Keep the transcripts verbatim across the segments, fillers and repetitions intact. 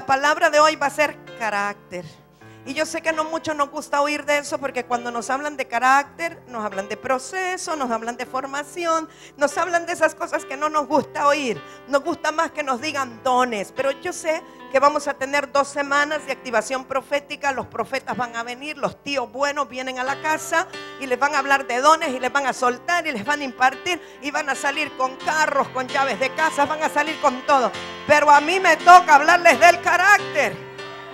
palabra de hoy va a ser carácter. Y yo sé que no mucho nos gusta oír de eso, porque cuando nos hablan de carácter, nos hablan de proceso, nos hablan de formación, nos hablan de esas cosas que no nos gusta oír. Nos gusta más que nos digan dones. Pero yo sé que vamos a tener dos semanas de activación profética. Los profetas van a venir, los tíos buenos vienen a la casa y les van a hablar de dones y les van a soltar y les van a impartir y van a salir con carros, con llaves de casa, van a salir con todo. Pero a mí me toca hablarles del carácter,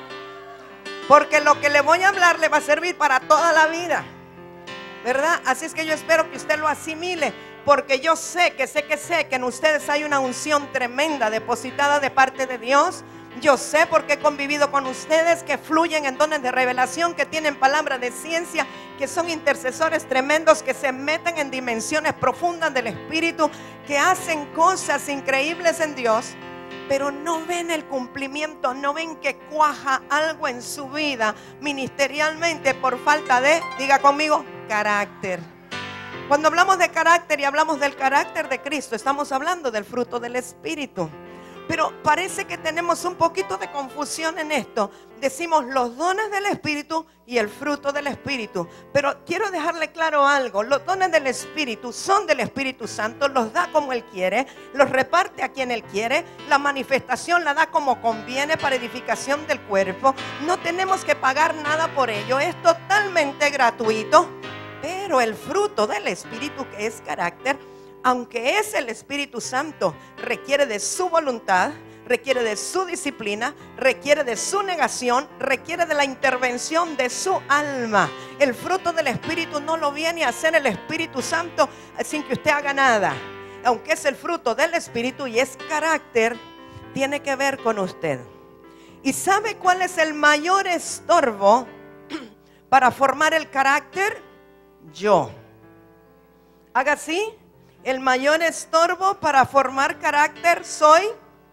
porque lo que le voy a hablar le va a servir para toda la vida, ¿verdad? Así es que yo espero que usted lo asimile, porque yo sé que sé que sé que en ustedes hay una unción tremenda depositada de parte de Dios. Yo sé, porque he convivido con ustedes, que fluyen en dones de revelación, que tienen palabra de ciencia, que son intercesores tremendos, que se meten en dimensiones profundas del Espíritu, que hacen cosas increíbles en Dios, pero no ven el cumplimiento, no ven que cuaja algo en su vida ministerialmente por falta de, diga conmigo, carácter. Cuando hablamos de carácter y hablamos del carácter de Cristo, estamos hablando del fruto del Espíritu. Pero parece que tenemos un poquito de confusión en esto. Decimos los dones del Espíritu y el fruto del Espíritu. Pero quiero dejarle claro algo. Los dones del Espíritu son del Espíritu Santo. Los da como Él quiere. Los reparte a quien Él quiere. La manifestación la da como conviene para edificación del cuerpo. No tenemos que pagar nada por ello. Es totalmente gratuito. Pero el fruto del Espíritu, que es carácter, aunque es el Espíritu Santo, requiere de su voluntad, requiere de su disciplina, requiere de su negación, requiere de la intervención de su alma. El fruto del Espíritu no lo viene a hacer el Espíritu Santo sin que usted haga nada. Aunque es el fruto del Espíritu y es carácter, tiene que ver con usted. ¿Y sabe cuál es el mayor estorbo para formar el carácter? Yo. Haga así. El mayor estorbo para formar carácter soy.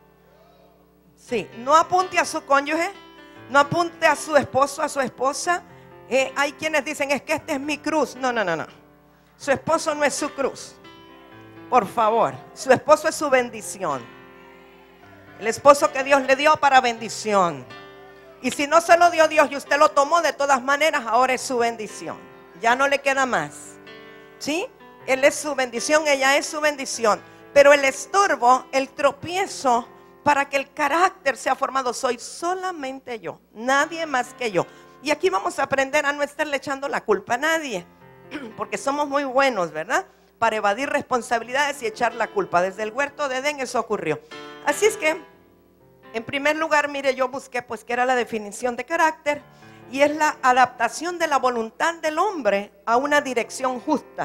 Sí, no apunte a su cónyuge, no apunte a su esposo, a su esposa. Eh, hay quienes dicen, es que esta es mi cruz. No, no, no, no. Su esposo no es su cruz. Por favor, su esposo es su bendición. El esposo que Dios le dio para bendición. Y si no se lo dio Dios y usted lo tomó, de todas maneras, ahora es su bendición. Ya no le queda más. ¿Sí? Él es su bendición, ella es su bendición. Pero el estorbo, el tropiezo para que el carácter sea formado, soy solamente yo, nadie más que yo. Y aquí vamos a aprender a no estarle echando la culpa a nadie, porque somos muy buenos, ¿verdad? Para evadir responsabilidades y echar la culpa. Desde el huerto de Edén eso ocurrió. Así es que, en primer lugar, mire, yo busqué pues que era la definición de carácter, y es la adaptación de la voluntad del hombre a una dirección justa.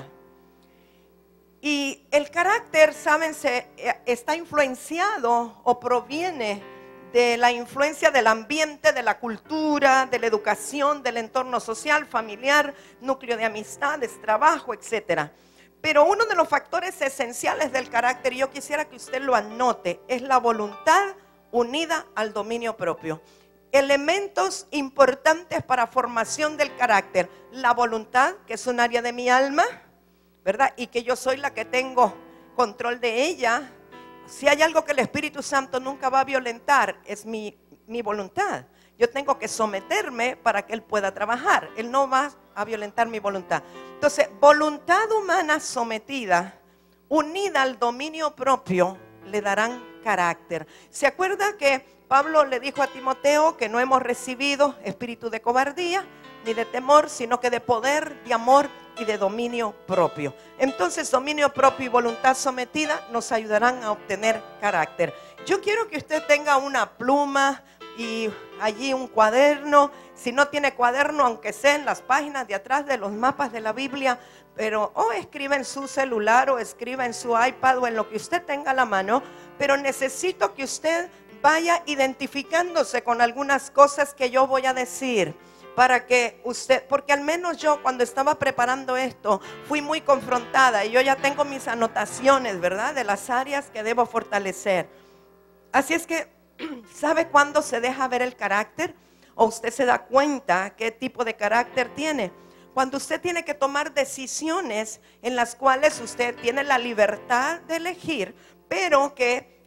Y el carácter, saben, se, está influenciado o proviene de la influencia del ambiente, de la cultura, de la educación, del entorno social, familiar, núcleo de amistades, trabajo, etcétera. Pero uno de los factores esenciales del carácter, y yo quisiera que usted lo anote, es la voluntad unida al dominio propio. Elementos importantes para formación del carácter: la voluntad, que es un área de mi alma, ¿verdad? Y que yo soy la que tengo control de ella. Si hay algo que el Espíritu Santo nunca va a violentar, es mi, mi voluntad. Yo tengo que someterme para que Él pueda trabajar. Él no va a violentar mi voluntad. Entonces, voluntad humana sometida, unida al dominio propio, le darán carácter. ¿Se acuerda que Pablo le dijo a Timoteo que no hemos recibido espíritu de cobardía ni de temor, sino que de poder, de amor y de dominio propio? Entonces, dominio propio y voluntad sometida nos ayudarán a obtener carácter. Yo quiero que usted tenga una pluma y allí un cuaderno. Si no tiene cuaderno, aunque sea en las páginas de atrás de los mapas de la Biblia, pero o escriba en su celular o escriba en su iPad o en lo que usted tenga a la mano. Pero necesito que usted vaya identificándose con algunas cosas que yo voy a decir, para que usted, porque al menos yo cuando estaba preparando esto fui muy confrontada, y yo ya tengo mis anotaciones, ¿verdad?, de las áreas que debo fortalecer. Así es que, ¿sabe cuándo se deja ver el carácter? O usted se da cuenta qué tipo de carácter tiene. Cuando usted tiene que tomar decisiones en las cuales usted tiene la libertad de elegir, pero que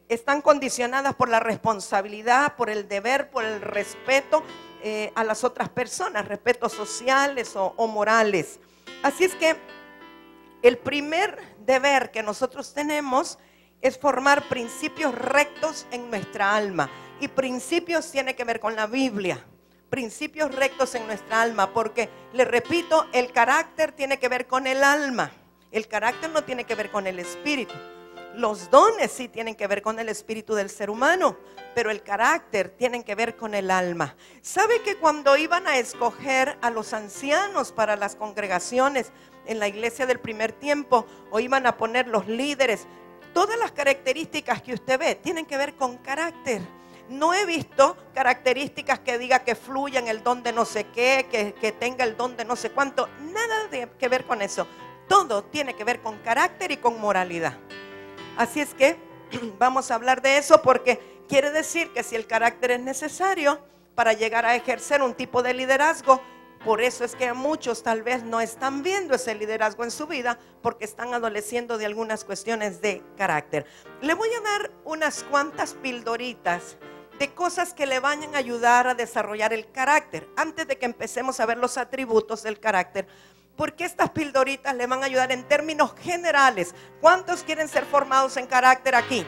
están condicionadas por la responsabilidad, por el deber, por el respeto eh, a las otras personas, respetos sociales o, o morales. Así es que el primer deber que nosotros tenemos es formar principios rectos en nuestra alma. Y principios tiene que ver con la Biblia. Principios rectos en nuestra alma, porque, le repito, el carácter tiene que ver con el alma. El carácter no tiene que ver con el espíritu. Los dones sí tienen que ver con el espíritu del ser humano, pero el carácter tiene que ver con el alma. ¿Sabe que cuando iban a escoger a los ancianos para las congregaciones en la iglesia del primer tiempo, o iban a poner los líderes, todas las características que usted ve tienen que ver con carácter? No he visto características que diga que fluya en el don de no sé qué, que, que tenga el don de no sé cuánto. Nada de que ver con eso. Todo tiene que ver con carácter y con moralidad. Así es que vamos a hablar de eso, porque quiere decir que si el carácter es necesario para llegar a ejercer un tipo de liderazgo, por eso es que muchos tal vez no están viendo ese liderazgo en su vida, porque están adoleciendo de algunas cuestiones de carácter. Le voy a dar unas cuantas pildoritas de cosas que le vayan a ayudar a desarrollar el carácter, antes de que empecemos a ver los atributos del carácter, porque estas pildoritas le van a ayudar en términos generales. ¿Cuántos quieren ser formados en carácter aquí?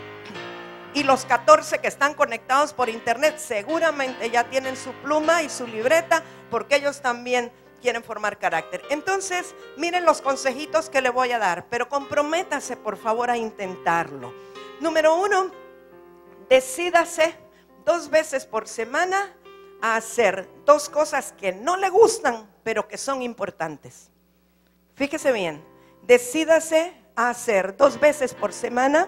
Y los catorce que están conectados por internet seguramente ya tienen su pluma y su libreta, porque ellos también quieren formar carácter. Entonces, miren los consejitos que le voy a dar, pero comprométase por favor a intentarlo. Número uno, decídase dos veces por semana a hacer dos cosas que no le gustan, pero que son importantes. Fíjese bien, decídase a hacer dos veces por semana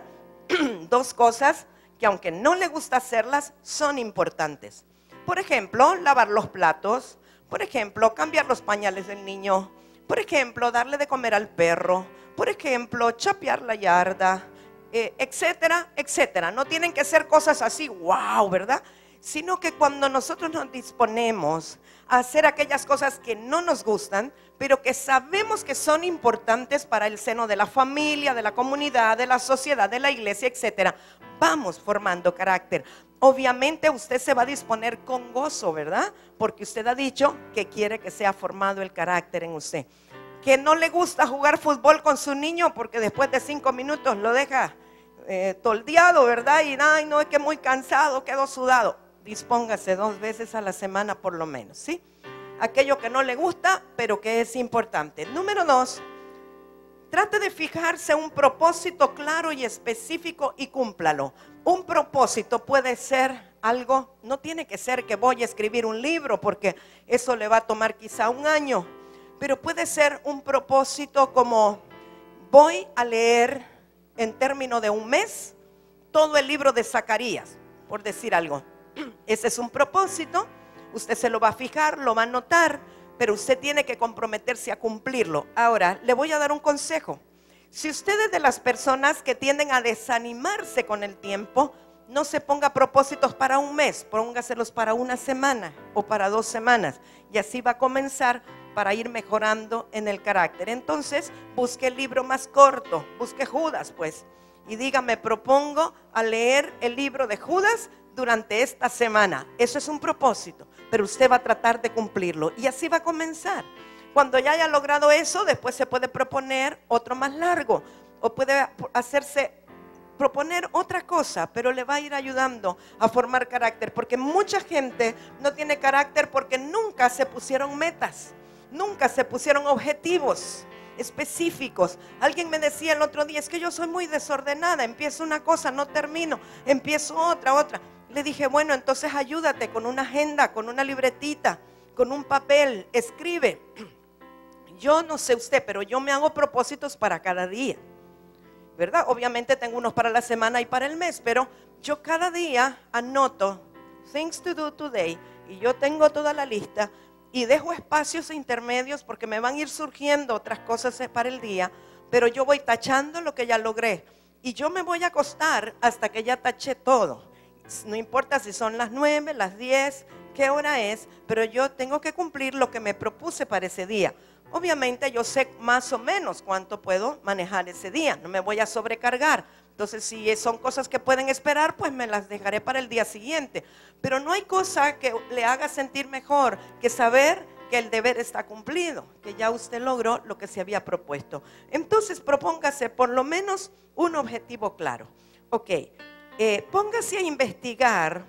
dos cosas que, aunque no le gusta hacerlas, son importantes. Por ejemplo, lavar los platos. Por ejemplo, cambiar los pañales del niño. Por ejemplo, darle de comer al perro. Por ejemplo, chapear la yarda, eh, etcétera, etcétera. No tienen que ser cosas así, wow, ¿verdad? Sino que cuando nosotros nos disponemos a hacer aquellas cosas que no nos gustan, pero que sabemos que son importantes para el seno de la familia, de la comunidad, de la sociedad, de la iglesia, etcétera, vamos formando carácter. Obviamente usted se va a disponer con gozo, ¿verdad? Porque usted ha dicho que quiere que sea formado el carácter en usted. Que no le gusta jugar fútbol con su niño porque después de cinco minutos lo deja eh, toldeado, ¿verdad? Y ay, no, es que muy cansado, quedó sudado. Dispóngase dos veces a la semana por lo menos, ¿sí? Aquello que no le gusta, pero que es importante. Número dos, trate de fijarse un propósito claro y específico y cúmplalo. Un propósito puede ser algo, no tiene que ser que voy a escribir un libro, porque eso le va a tomar quizá un año, pero puede ser un propósito como voy a leer en términos de un mes todo el libro de Zacarías, por decir algo. Ese es un propósito, usted se lo va a fijar, lo va a anotar, pero usted tiene que comprometerse a cumplirlo. Ahora, le voy a dar un consejo. Si usted es de las personas que tienden a desanimarse con el tiempo, no se ponga propósitos para un mes, póngaselos para una semana o para dos semanas, y así va a comenzar para ir mejorando en el carácter. Entonces, busque el libro más corto, busque Judas, pues, y diga, me propongo a leer el libro de Judas durante esta semana. Eso es un propósito, pero usted va a tratar de cumplirlo y así va a comenzar. Cuando ya haya logrado eso, después se puede proponer otro más largo, o puede hacerse proponer otra cosa, pero le va a ir ayudando a formar carácter, porque mucha gente no tiene carácter porque nunca se pusieron metas, nunca se pusieron objetivos específicos. Alguien me decía el otro día, es que yo soy muy desordenada, empiezo una cosa, no termino, empiezo otra, otra. Le dije, bueno, entonces ayúdate con una agenda, con una libretita, con un papel, escribe. Yo no sé usted, pero yo me hago propósitos para cada día, ¿verdad? Obviamente tengo unos para la semana y para el mes, pero yo cada día anoto things to do today, y yo tengo toda la lista y dejo espacios intermedios porque me van a ir surgiendo otras cosas para el día, pero yo voy tachando lo que ya logré y yo me voy a acostar hasta que ya taché todo. No importa si son las nueve, las diez, qué hora es, pero yo tengo que cumplir lo que me propuse para ese día. Obviamente yo sé más o menos cuánto puedo manejar ese día, no me voy a sobrecargar. Entonces, si son cosas que pueden esperar, pues me las dejaré para el día siguiente. Pero no hay cosa que le haga sentir mejor que saber que el deber está cumplido, que ya usted logró lo que se había propuesto. Entonces, propóngase por lo menos un objetivo claro. Ok, eh, póngase a investigar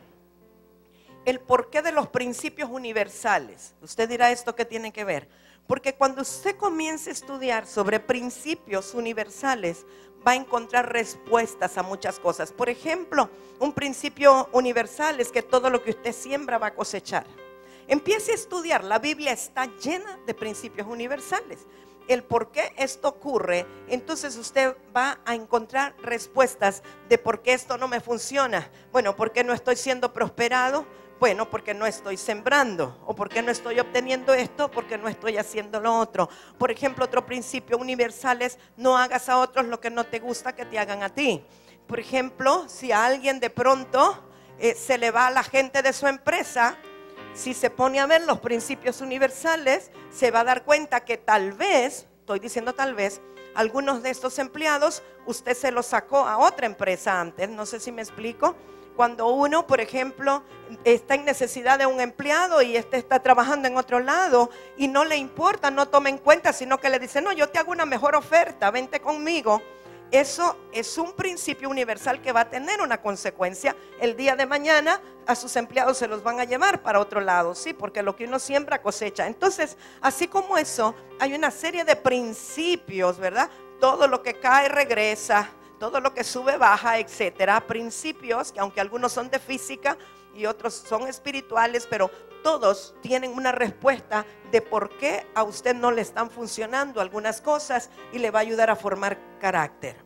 el porqué de los principios universales. Usted dirá, ¿esto qué tiene que ver? Porque cuando usted comience a estudiar sobre principios universales, va a encontrar respuestas a muchas cosas. Por ejemplo, un principio universal es que todo lo que usted siembra va a cosechar. Empiece a estudiar, la Biblia está llena de principios universales. El por qué esto ocurre, entonces usted va a encontrar respuestas de por qué esto no me funciona. Bueno, ¿por qué no estoy siendo prosperado? Bueno, porque no estoy sembrando. O porque no estoy obteniendo esto, porque no estoy haciendo lo otro. Por ejemplo, otro principio universal es: no hagas a otros lo que no te gusta que te hagan a ti. Por ejemplo, si a alguien de pronto eh, se le va a la gente de su empresa, si se pone a ver los principios universales, se va a dar cuenta que tal vez, estoy diciendo tal vez, algunos de estos empleados usted se los sacó a otra empresa antes. No sé si me explico. Cuando uno, por ejemplo, está en necesidad de un empleado y este está trabajando en otro lado y no le importa, no toma en cuenta, sino que le dice: no, yo te hago una mejor oferta, vente conmigo. Eso es un principio universal que va a tener una consecuencia. El día de mañana a sus empleados se los van a llevar para otro lado, sí, porque lo que uno siembra cosecha. Entonces, así como eso, hay una serie de principios, ¿verdad? Todo lo que cae regresa, todo lo que sube baja, etcétera. Principios que, aunque algunos son de física y otros son espirituales, pero todos tienen una respuesta de por qué a usted no le están funcionando algunas cosas, y le va a ayudar a formar carácter.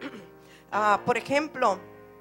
Ah, por ejemplo,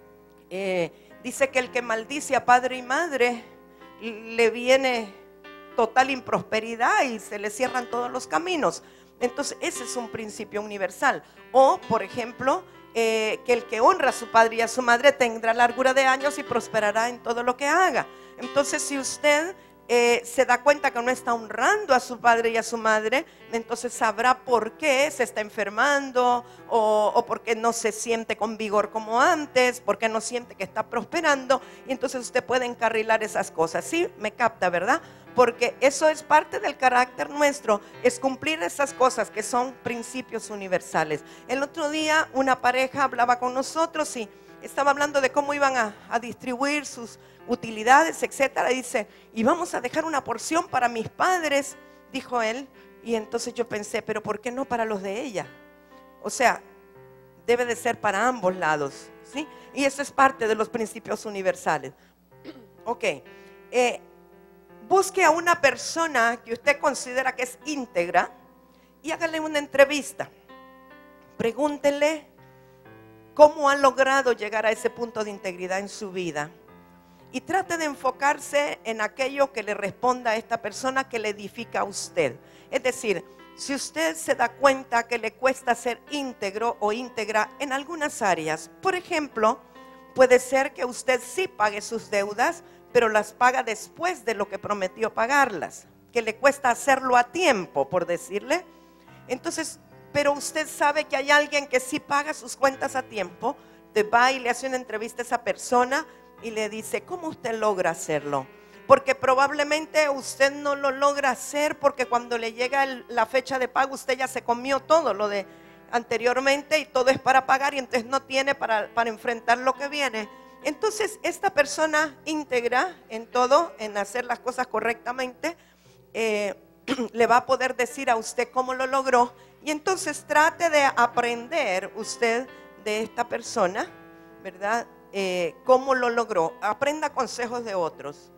eh, dice que el que maldice a padre y madre le viene total improsperidad y se le cierran todos los caminos. Entonces, ese es un principio universal. O, por ejemplo, eh, que el que honra a su padre y a su madre tendrá largura de años y prosperará en todo lo que haga. Entonces, si usted eh, se da cuenta que no está honrando a su padre y a su madre, entonces sabrá por qué se está enfermando, o, o por qué no se siente con vigor como antes, por qué no siente que está prosperando, y entonces usted puede encarrilar esas cosas. ¿Sí? Me capta, ¿verdad? Porque eso es parte del carácter nuestro, es cumplir esas cosas que son principios universales. El otro día una pareja hablaba con nosotros y estaba hablando de cómo iban a, a distribuir sus utilidades, etcétera. Dice: y vamos a dejar una porción para mis padres, dijo él. Y entonces yo pensé: pero ¿por qué no para los de ella? O sea, debe de ser para ambos lados, ¿sí? Y eso es parte de los principios universales. Ok, eh, busque a una persona que usted considera que es íntegra y hágale una entrevista. Pregúntele cómo ha logrado llegar a ese punto de integridad en su vida, y trate de enfocarse en aquello que le responda a esta persona, que le edifica a usted. Es decir, si usted se da cuenta que le cuesta ser íntegro o íntegra en algunas áreas, por ejemplo, puede ser que usted sí pague sus deudas, pero las paga después de lo que prometió pagarlas, que le cuesta hacerlo a tiempo, por decirle. Entonces, pero usted sabe que hay alguien que sí paga sus cuentas a tiempo. Te va y le hace una entrevista a esa persona y le dice: ¿cómo usted logra hacerlo? Porque probablemente usted no lo logra hacer porque cuando le llega el, la fecha de pago, usted ya se comió todo lo de anteriormente y todo es para pagar, y entonces no tiene para, para enfrentar lo que viene. Entonces, esta persona íntegra en todo, en hacer las cosas correctamente, eh, le va a poder decir a usted cómo lo logró. Y entonces trate de aprender usted de esta persona, ¿verdad? Eh, cómo lo logró. Aprenda consejos de otros.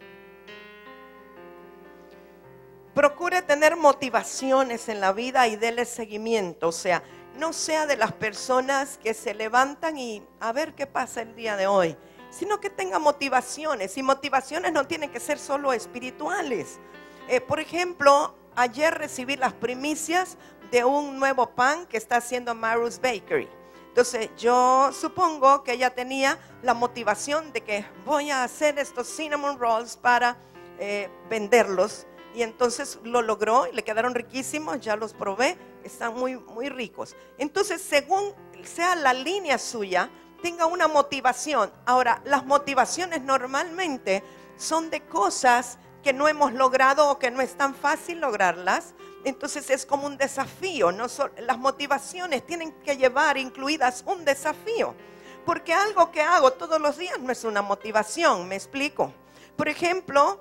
Procure tener motivaciones en la vida y déle seguimiento. O sea, no sea de las personas que se levantan y a ver qué pasa el día de hoy, sino que tenga motivaciones. Y motivaciones no tienen que ser solo espirituales. Eh, por ejemplo, ayer recibí las primicias de un nuevo pan que está haciendo Maru's Bakery. Entonces yo supongo que ella tenía la motivación de que voy a hacer estos cinnamon rolls para eh, venderlos. Y entonces lo logró y le quedaron riquísimos, ya los probé, están muy, muy ricos. Entonces, según sea la línea suya, tenga una motivación. Ahora, las motivaciones normalmente son de cosas que no hemos logrado o que no es tan fácil lograrlas. Entonces es como un desafío, ¿no? Las motivaciones tienen que llevar incluidas un desafío, porque algo que hago todos los días no es una motivación, ¿me explico? Por ejemplo,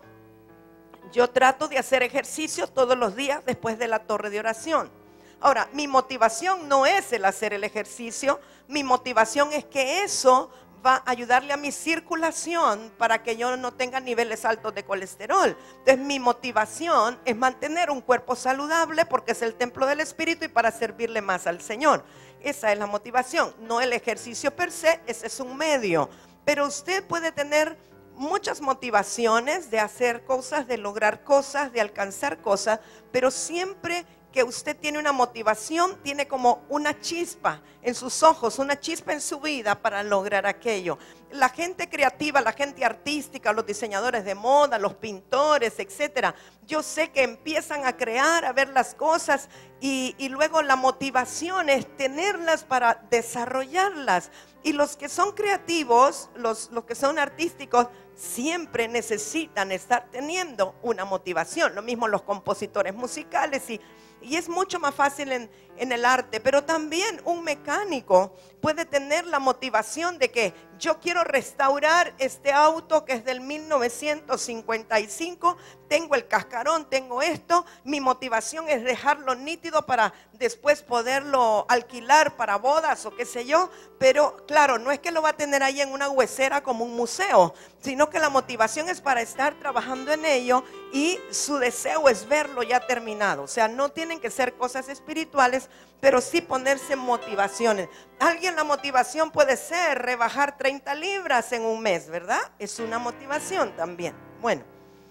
yo trato de hacer ejercicio todos los días después de la torre de oración. Ahora, mi motivación no es el hacer el ejercicio, mi motivación es que eso va a ayudarle a mi circulación para que yo no tenga niveles altos de colesterol. Entonces mi motivación es mantener un cuerpo saludable porque es el templo del Espíritu y para servirle más al Señor. Esa es la motivación, no el ejercicio per se, ese es un medio. Pero usted puede tener muchas motivaciones de hacer cosas, de lograr cosas, de alcanzar cosas, pero siempre que usted tiene una motivación, tiene como una chispa en sus ojos, una chispa en su vida para lograr aquello. La gente creativa, la gente artística, los diseñadores de moda, los pintores, etcétera, yo sé que empiezan a crear, a ver las cosas y, y luego la motivación es tenerlas para desarrollarlas. Y los que son creativos, los, los que son artísticos, siempre necesitan estar teniendo una motivación. Lo mismo los compositores musicales y Y es mucho más fácil en, en el arte, pero también un mecánico puede tener la motivación de que yo quiero restaurar este auto que es del mil novecientos cincuenta y cinco, tengo el cascarón, tengo esto, mi motivación es dejarlo nítido para después poderlo alquilar para bodas o qué sé yo, pero claro, no es que lo va a tener ahí en una huesera como un museo, sino que la motivación es para estar trabajando en ello y su deseo es verlo ya terminado. O sea, no tienen que ser cosas espirituales, pero sí ponerse motivaciones. Alguien, la motivación puede ser rebajar treinta libras en un mes, ¿verdad? Es una motivación también. Bueno,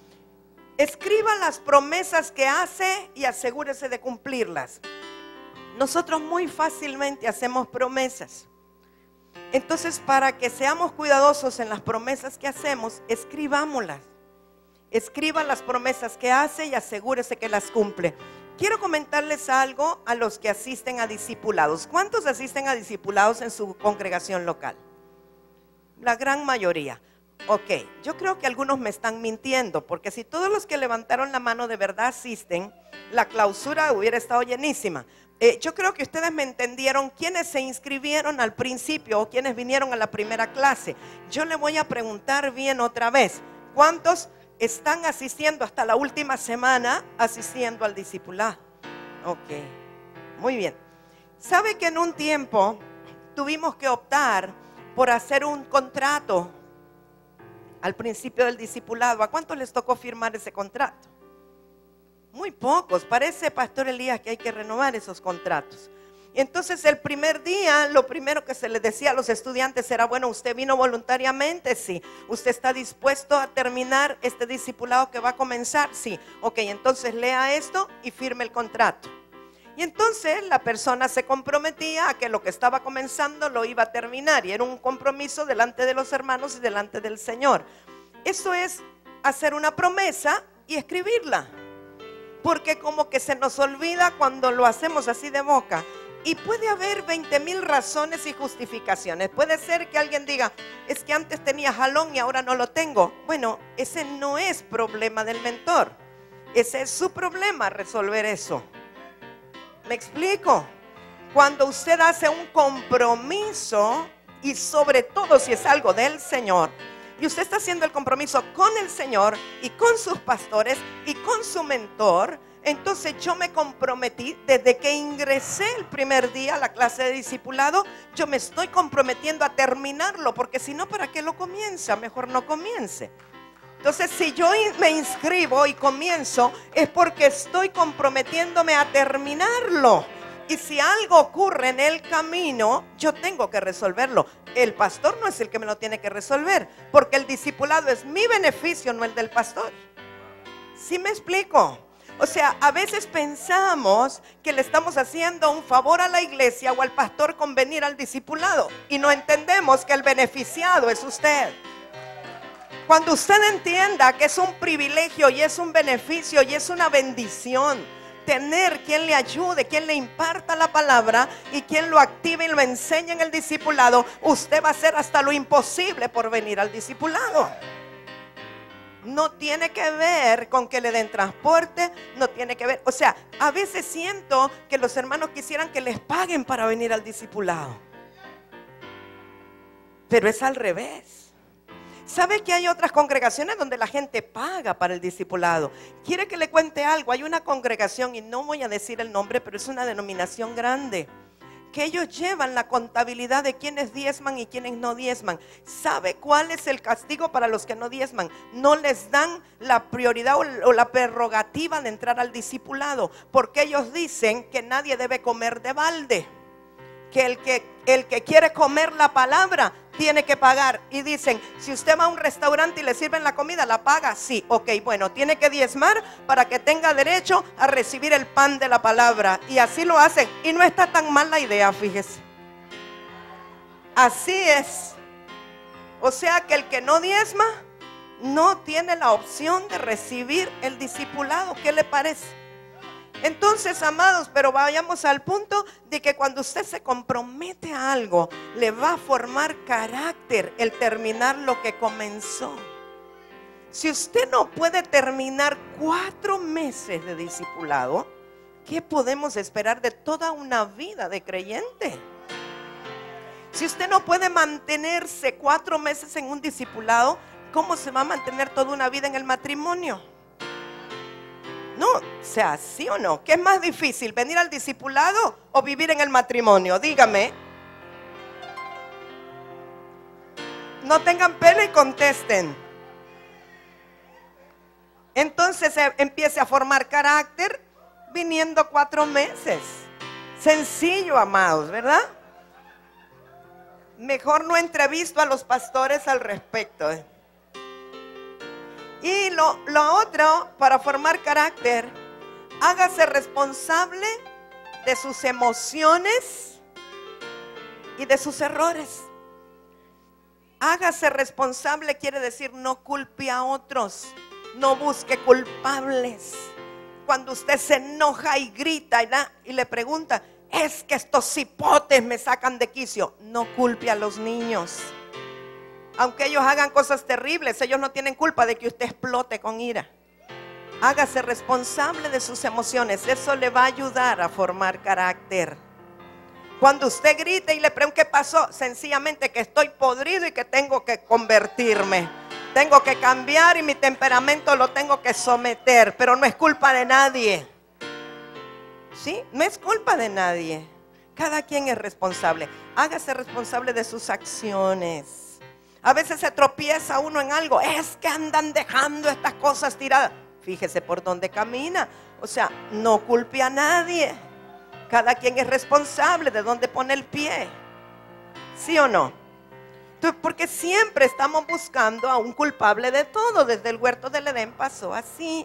escriba las promesas que hace y asegúrese de cumplirlas. Nosotros muy fácilmente hacemos promesas. Entonces, para que seamos cuidadosos en las promesas que hacemos, escribámoslas. Escriba las promesas que hace y asegúrese que las cumple. Quiero comentarles algo a los que asisten a discipulados. ¿Cuántos asisten a discipulados en su congregación local? La gran mayoría. Ok, yo creo que algunos me están mintiendo, porque si todos los que levantaron la mano de verdad asisten, la clausura hubiera estado llenísima. Eh, yo creo que ustedes me entendieron quienes se inscribieron al principio o quienes vinieron a la primera clase. Yo le voy a preguntar bien otra vez, ¿cuántos están asistiendo hasta la última semana, asistiendo al discipulado? Ok, muy bien. ¿Sabe que en un tiempo tuvimos que optar por hacer un contrato al principio del discipulado? ¿A cuántos les tocó firmar ese contrato? Muy pocos. Parece, Pastor Elías, que hay que renovar esos contratos. Y entonces el primer día, lo primero que se les decía a los estudiantes era: bueno, usted vino voluntariamente, sí. ¿Usted está dispuesto a terminar este discipulado que va a comenzar? Sí. Ok, entonces lea esto y firme el contrato. Y entonces la persona se comprometía a que lo que estaba comenzando lo iba a terminar. Y era un compromiso delante de los hermanos y delante del Señor. Eso es hacer una promesa y escribirla. Porque como que se nos olvida cuando lo hacemos así de boca. Y puede haber veinte mil razones y justificaciones. Puede ser que alguien diga: es que antes tenía jalón y ahora no lo tengo. Bueno, ese no es problema del mentor. Ese es su problema, resolver eso. ¿Me explico? Cuando usted hace un compromiso, y sobre todo si es algo del Señor, y usted está haciendo el compromiso con el Señor y con sus pastores y con su mentor, entonces yo me comprometí desde que ingresé el primer día a la clase de discipulado. Yo me estoy comprometiendo a terminarlo, porque si no, ¿para qué lo comienza? Mejor no comience. Entonces, si yo me inscribo y comienzo, es porque estoy comprometiéndome a terminarlo. Y si algo ocurre en el camino, yo tengo que resolverlo. El pastor no es el que me lo tiene que resolver, porque el discipulado es mi beneficio, no el del pastor. ¿Sí me explico? O sea, a veces pensamos que le estamos haciendo un favor a la iglesia o al pastor con venir al discipulado, y no entendemos que el beneficiado es usted. Cuando usted entienda que es un privilegio y es un beneficio y es una bendición tener quien le ayude, quien le imparta la palabra y quien lo active y lo enseñe en el discipulado, usted va a hacer hasta lo imposible por venir al discipulado. No tiene que ver con que le den transporte, no tiene que ver, o sea, a veces siento que los hermanos quisieran que les paguen para venir al discipulado, pero es al revés. ¿Sabe que hay otras congregaciones donde la gente paga para el discipulado? Quiere que le cuente algo. Hay una congregación, y no voy a decir el nombre, pero es una denominación grande, que ellos llevan la contabilidad de quienes diezman y quienes no diezman. ¿Sabe cuál es el castigo para los que no diezman? No les dan la prioridad o la prerrogativa de entrar al discipulado, porque ellos dicen que nadie debe comer de balde, que el que, el que quiere comer la palabra tiene que pagar. Y dicen, si usted va a un restaurante y le sirven la comida, ¿la paga? Sí, ok, bueno, tiene que diezmar para que tenga derecho a recibir el pan de la palabra. Y así lo hacen, y no está tan mal la idea, fíjese. Así es. O sea que el que no diezma no tiene la opción de recibir el discipulado. ¿Qué le parece? Entonces, amados, pero vayamos al punto de que cuando usted se compromete a algo, le va a formar carácter el terminar lo que comenzó. Si usted no puede terminar cuatro meses de discipulado, ¿qué podemos esperar de toda una vida de creyente? Si usted no puede mantenerse cuatro meses en un discipulado, ¿cómo se va a mantener toda una vida en el matrimonio? No, o sea, ¿sí o no? ¿Qué es más difícil, venir al discipulado o vivir en el matrimonio? Dígame. No tengan pena y contesten. Entonces eh, empiece a formar carácter viniendo cuatro meses. Sencillo, amados, ¿verdad? Mejor no entrevisto a los pastores al respecto, ¿eh? Y lo, lo otro, para formar carácter, hágase responsable de sus emociones y de sus errores. Hágase responsable quiere decir no culpe a otros, no busque culpables. Cuando usted se enoja y grita y, la, y le pregunta, es que estos cipotes me sacan de quicio, no culpe a los niños. Aunque ellos hagan cosas terribles, ellos no tienen culpa de que usted explote con ira. Hágase responsable de sus emociones. Eso le va a ayudar a formar carácter. Cuando usted grite y le pregunte qué pasó, sencillamente que estoy podrido y que tengo que convertirme. Tengo que cambiar y mi temperamento lo tengo que someter. Pero no es culpa de nadie. ¿Sí? No es culpa de nadie. Cada quien es responsable. Hágase responsable de sus acciones. A veces se tropieza uno en algo. Es que andan dejando estas cosas tiradas. Fíjese por dónde camina. O sea, no culpe a nadie. Cada quien es responsable de dónde pone el pie. ¿Sí o no? Entonces, porque siempre estamos buscando a un culpable de todo. Desde el huerto del Edén pasó así.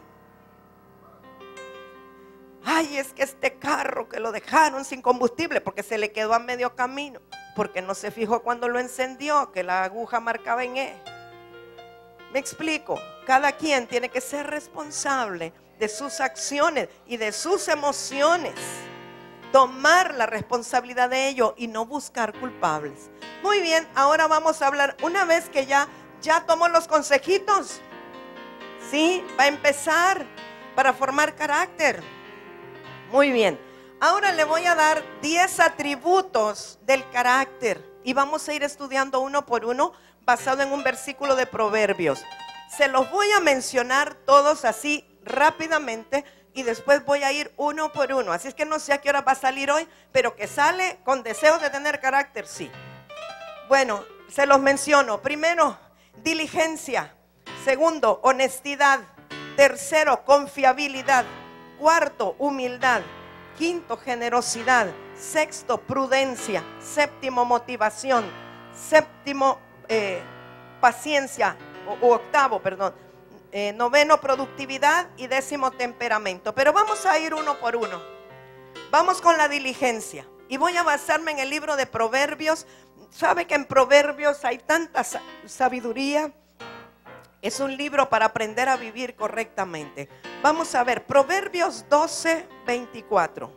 Ay, es que este carro que lo dejaron sin combustible porque se le quedó a medio camino. Porque no se fijó cuando lo encendió, que la aguja marcaba en E. Me explico. Cada quien tiene que ser responsable de sus acciones y de sus emociones. Tomar la responsabilidad de ello y no buscar culpables. Muy bien, ahora vamos a hablar. Una vez que ya, ya tomó los consejitos, ¿sí? Va a empezar para formar carácter. Muy bien. Ahora le voy a dar diez atributos del carácter y vamos a ir estudiando uno por uno basado en un versículo de Proverbios. Se los voy a mencionar todos así rápidamente y después voy a ir uno por uno. Así es que no sé a qué hora va a salir hoy, pero que sale con deseo de tener carácter, sí. Bueno, se los menciono. Primero, diligencia. Segundo, honestidad. Tercero, confiabilidad. Cuarto, humildad. Quinto, generosidad. Sexto, prudencia. Séptimo, motivación. Séptimo, eh, paciencia. O, o octavo, perdón. Eh, noveno, productividad. Y décimo, temperamento. Pero vamos a ir uno por uno. Vamos con la diligencia. Y voy a basarme en el libro de Proverbios. Sabe que en Proverbios hay tanta sabiduría. Es un libro para aprender a vivir correctamente. Vamos a ver, Proverbios doce, veinticuatro.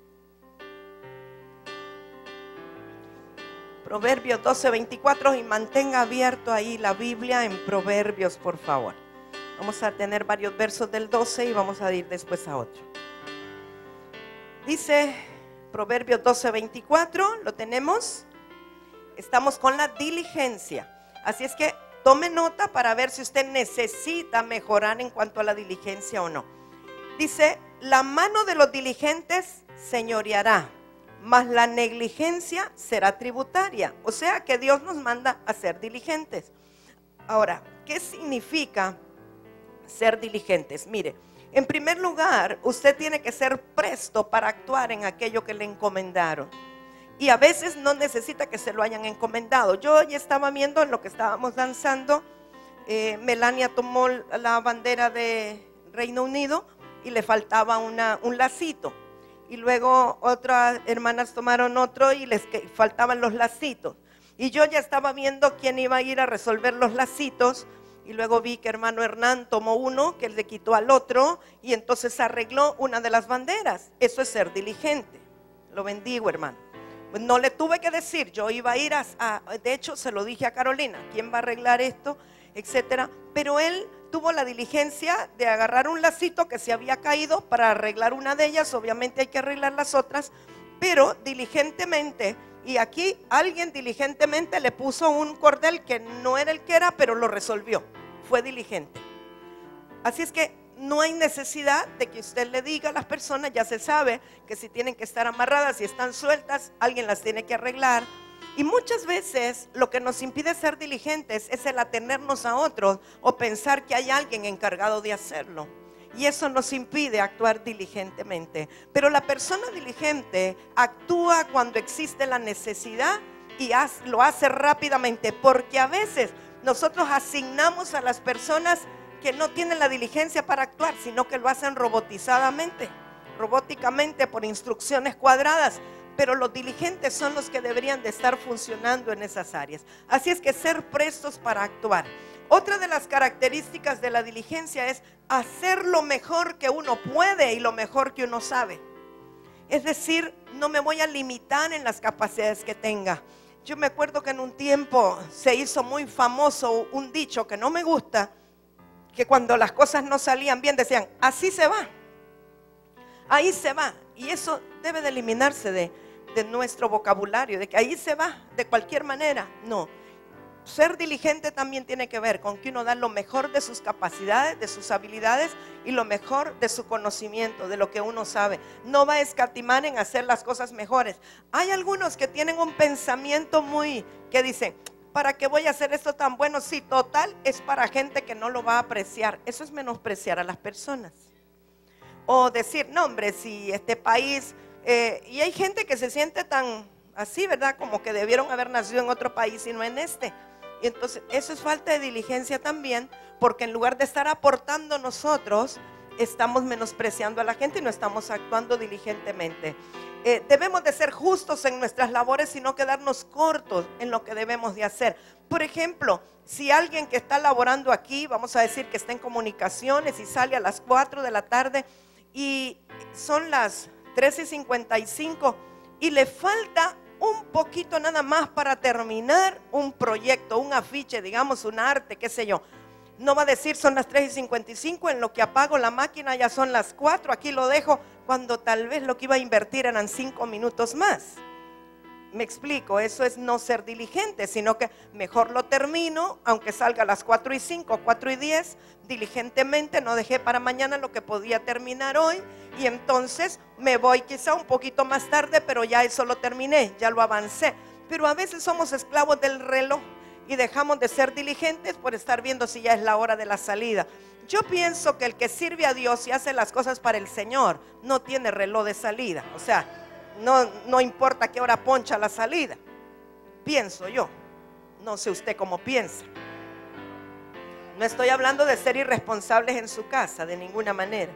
Proverbios doce, veinticuatro, y mantenga abierto ahí la Biblia en Proverbios, por favor. Vamos a tener varios versos del doce y vamos a ir después a otro. Dice Proverbios doce, veinticuatro, ¿lo tenemos? Estamos con la diligencia. Así es que tome nota para ver si usted necesita mejorar en cuanto a la diligencia o no. Dice, la mano de los diligentes señoreará, mas la negligencia será tributaria. O sea que Dios nos manda a ser diligentes. Ahora, ¿qué significa ser diligentes? Mire, en primer lugar, usted tiene que ser presto para actuar en aquello que le encomendaron. Y a veces no necesita que se lo hayan encomendado. Yo ya estaba viendo en lo que estábamos danzando, eh, Melania tomó la bandera de Reino Unido y le faltaba una, un lacito. Y luego otras hermanas tomaron otro y les faltaban los lacitos. Y yo ya estaba viendo quién iba a ir a resolver los lacitos. Y luego vi que hermano Hernán tomó uno, que le quitó al otro, y entonces arregló una de las banderas. Eso es ser diligente. Lo bendigo, hermano. Pues no le tuve que decir, yo iba a ir a, a, de hecho se lo dije a Carolina, ¿quién va a arreglar esto? Etcétera. Pero él tuvo la diligencia de agarrar un lacito que se había caído para arreglar una de ellas. Obviamente hay que arreglar las otras, pero diligentemente. Y aquí alguien diligentemente le puso un cordel que no era el que era, pero lo resolvió. Fue diligente. Así es que no hay necesidad de que usted le diga a las personas, ya se sabe que si tienen que estar amarradas, si están sueltas, alguien las tiene que arreglar. Y muchas veces lo que nos impide ser diligentes es el atenernos a otros o pensar que hay alguien encargado de hacerlo. Y eso nos impide actuar diligentemente. Pero la persona diligente actúa cuando existe la necesidad y haz, lo hace rápidamente, porque a veces nosotros asignamos a las personas que no tienen la diligencia para actuar, sino que lo hacen robotizadamente, robóticamente, por instrucciones cuadradas. Pero los diligentes son los que deberían de estar funcionando en esas áreas. Así es que ser prestos para actuar. Otra de las características de la diligencia es hacer lo mejor que uno puede y lo mejor que uno sabe. Es decir, no me voy a limitar en las capacidades que tenga. Yo me acuerdo que en un tiempo se hizo muy famoso un dicho que no me gusta, que cuando las cosas no salían bien decían, así se va, ahí se va. Y eso debe de eliminarse de, de nuestro vocabulario, de que ahí se va, de cualquier manera. No, ser diligente también tiene que ver con que uno da lo mejor de sus capacidades, de sus habilidades y lo mejor de su conocimiento, de lo que uno sabe. No va a escatimar en hacer las cosas mejores. Hay algunos que tienen un pensamiento muy, que dicen, ¿para qué voy a hacer esto tan bueno? Sí, total, es para gente que no lo va a apreciar. Eso es menospreciar a las personas. O decir, no hombre, si este país, eh, y hay gente que se siente tan así, ¿verdad? Como que debieron haber nacido en otro país y no en este. Y entonces eso es falta de diligencia también, porque en lugar de estar aportando nosotros, estamos menospreciando a la gente y no estamos actuando diligentemente. Eh, debemos de ser justos en nuestras labores y no quedarnos cortos en lo que debemos de hacer. Por ejemplo, si alguien que está laborando aquí, vamos a decir que está en comunicaciones y sale a las cuatro de la tarde y son las trece y cincuenta y cinco y le falta un poquito nada más para terminar un proyecto, un afiche, digamos un arte, qué sé yo. No va a decir son las tres y cincuenta y cinco, en lo que apago la máquina ya son las cuatro, aquí lo dejo, cuando tal vez lo que iba a invertir eran cinco minutos más. Me explico, eso es no ser diligente, sino que mejor lo termino, aunque salga a las cuatro y cinco, cuatro y diez, diligentemente, no dejé para mañana lo que podía terminar hoy, y entonces me voy quizá un poquito más tarde, pero ya eso lo terminé, ya lo avancé. Pero a veces somos esclavos del reloj y dejamos de ser diligentes por estar viendo si ya es la hora de la salida. Yo pienso que el que sirve a Dios y hace las cosas para el Señor no tiene reloj de salida. O sea, no, no importa qué hora poncha la salida. Pienso yo. No sé usted cómo piensa. No estoy hablando de ser irresponsables en su casa, de ninguna manera.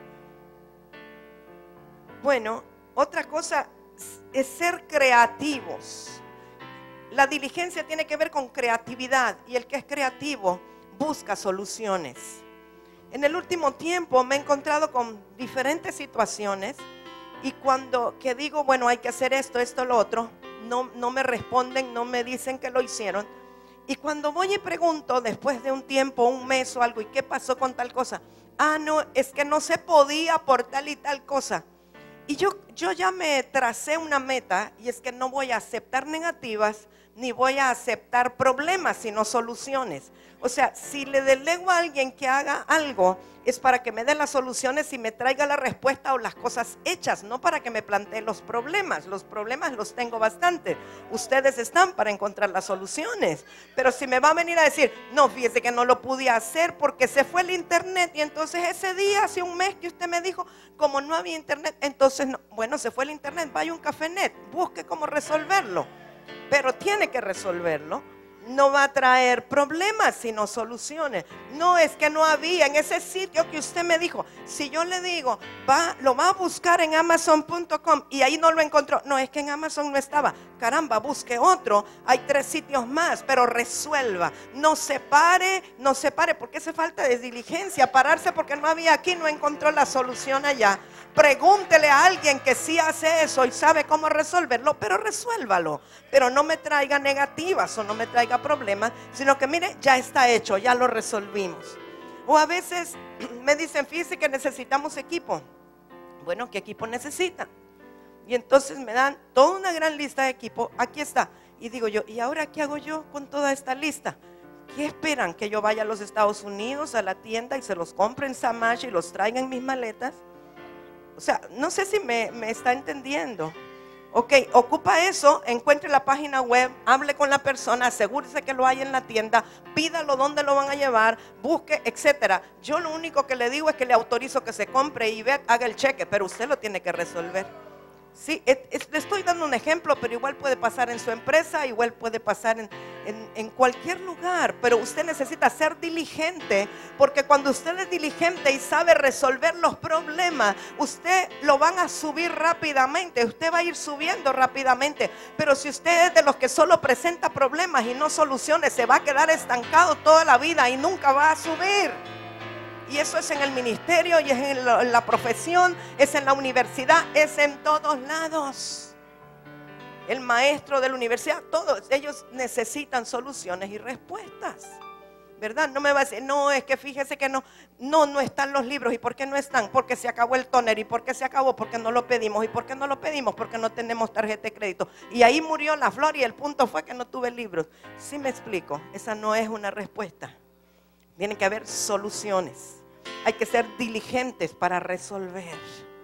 Bueno, otra cosa es ser creativos. La diligencia tiene que ver con creatividad, y el que es creativo busca soluciones. En el último tiempo me he encontrado con diferentes situaciones y cuando que digo, bueno, hay que hacer esto, esto, lo otro, no, no me responden, no me dicen que lo hicieron. Y cuando voy y pregunto después de un tiempo, un mes o algo, ¿y qué pasó con tal cosa? Ah, no, es que no se podía por tal y tal cosa. Y yo, yo ya me tracé una meta y es que no voy a aceptar negativas ni voy a aceptar problemas, sino soluciones. O sea, si le delego a alguien que haga algo, es para que me dé las soluciones y me traiga la respuesta o las cosas hechas, no para que me plantee los problemas. Los problemas los tengo bastante. Ustedes están para encontrar las soluciones. Pero si me va a venir a decir, no, fíjese que no lo pude hacer porque se fue el internet y entonces ese día, hace un mes que usted me dijo, como no había internet, entonces, no, bueno, se fue el internet, vaya a un cafenet, busque cómo resolverlo. Pero tiene que resolverlo. No va a traer problemas, sino soluciones. No es que no había en ese sitio que usted me dijo. Si yo le digo, va, lo va a buscar en amazon punto com y ahí no lo encontró. No, es que en Amazon no estaba. Caramba, busque otro. Hay tres sitios más, pero resuelva. No se pare, no se pare, porque hace falta de diligencia. Pararse porque no había aquí, no encontró la solución allá. Pregúntele a alguien que sí hace eso y sabe cómo resolverlo, pero resuélvalo. Pero no me traiga negativas o no me traiga problemas, sino que mire, ya está hecho, ya lo resolvimos. O a veces me dicen, fíjese que necesitamos equipo. Bueno, ¿qué equipo necesitan? Y entonces me dan toda una gran lista de equipo. Aquí está. Y digo yo, ¿y ahora qué hago yo con toda esta lista? ¿Qué esperan? ¿Que yo vaya a los Estados Unidos a la tienda y se los compre en Samash y los traiga en mis maletas? O sea, no sé si me, me está entendiendo. Ok, ocupa eso, encuentre la página web, hable con la persona, asegúrese que lo hay en la tienda, pídalo dónde lo van a llevar, busque, etcétera. Yo lo único que le digo es que le autorizo que se compre y ve, haga el cheque, pero usted lo tiene que resolver. Sí, es, es, le estoy dando un ejemplo, pero igual puede pasar en su empresa, igual puede pasar en, en, en cualquier lugar. Pero usted necesita ser diligente, porque cuando usted es diligente y sabe resolver los problemas, usted lo van a subir rápidamente, usted va a ir subiendo rápidamente. Pero si usted es de los que solo presenta problemas y no soluciones, se va a quedar estancado toda la vida y nunca va a subir. Y eso es en el ministerio, y es en la, en la profesión, es en la universidad, es en todos lados. El maestro de la universidad, todos ellos necesitan soluciones y respuestas, ¿verdad? No me va a decir, no, es que fíjese que no, no, no están los libros. ¿Y por qué no están? Porque se acabó el tóner. ¿Y por qué se acabó? Porque no lo pedimos. ¿Y por qué no lo pedimos? Porque no tenemos tarjeta de crédito. Y ahí murió la flor y el punto fue que no tuve libros. ¿Sí me explico? Esa no es una respuesta. Tiene que haber soluciones. Hay que ser diligentes para resolver.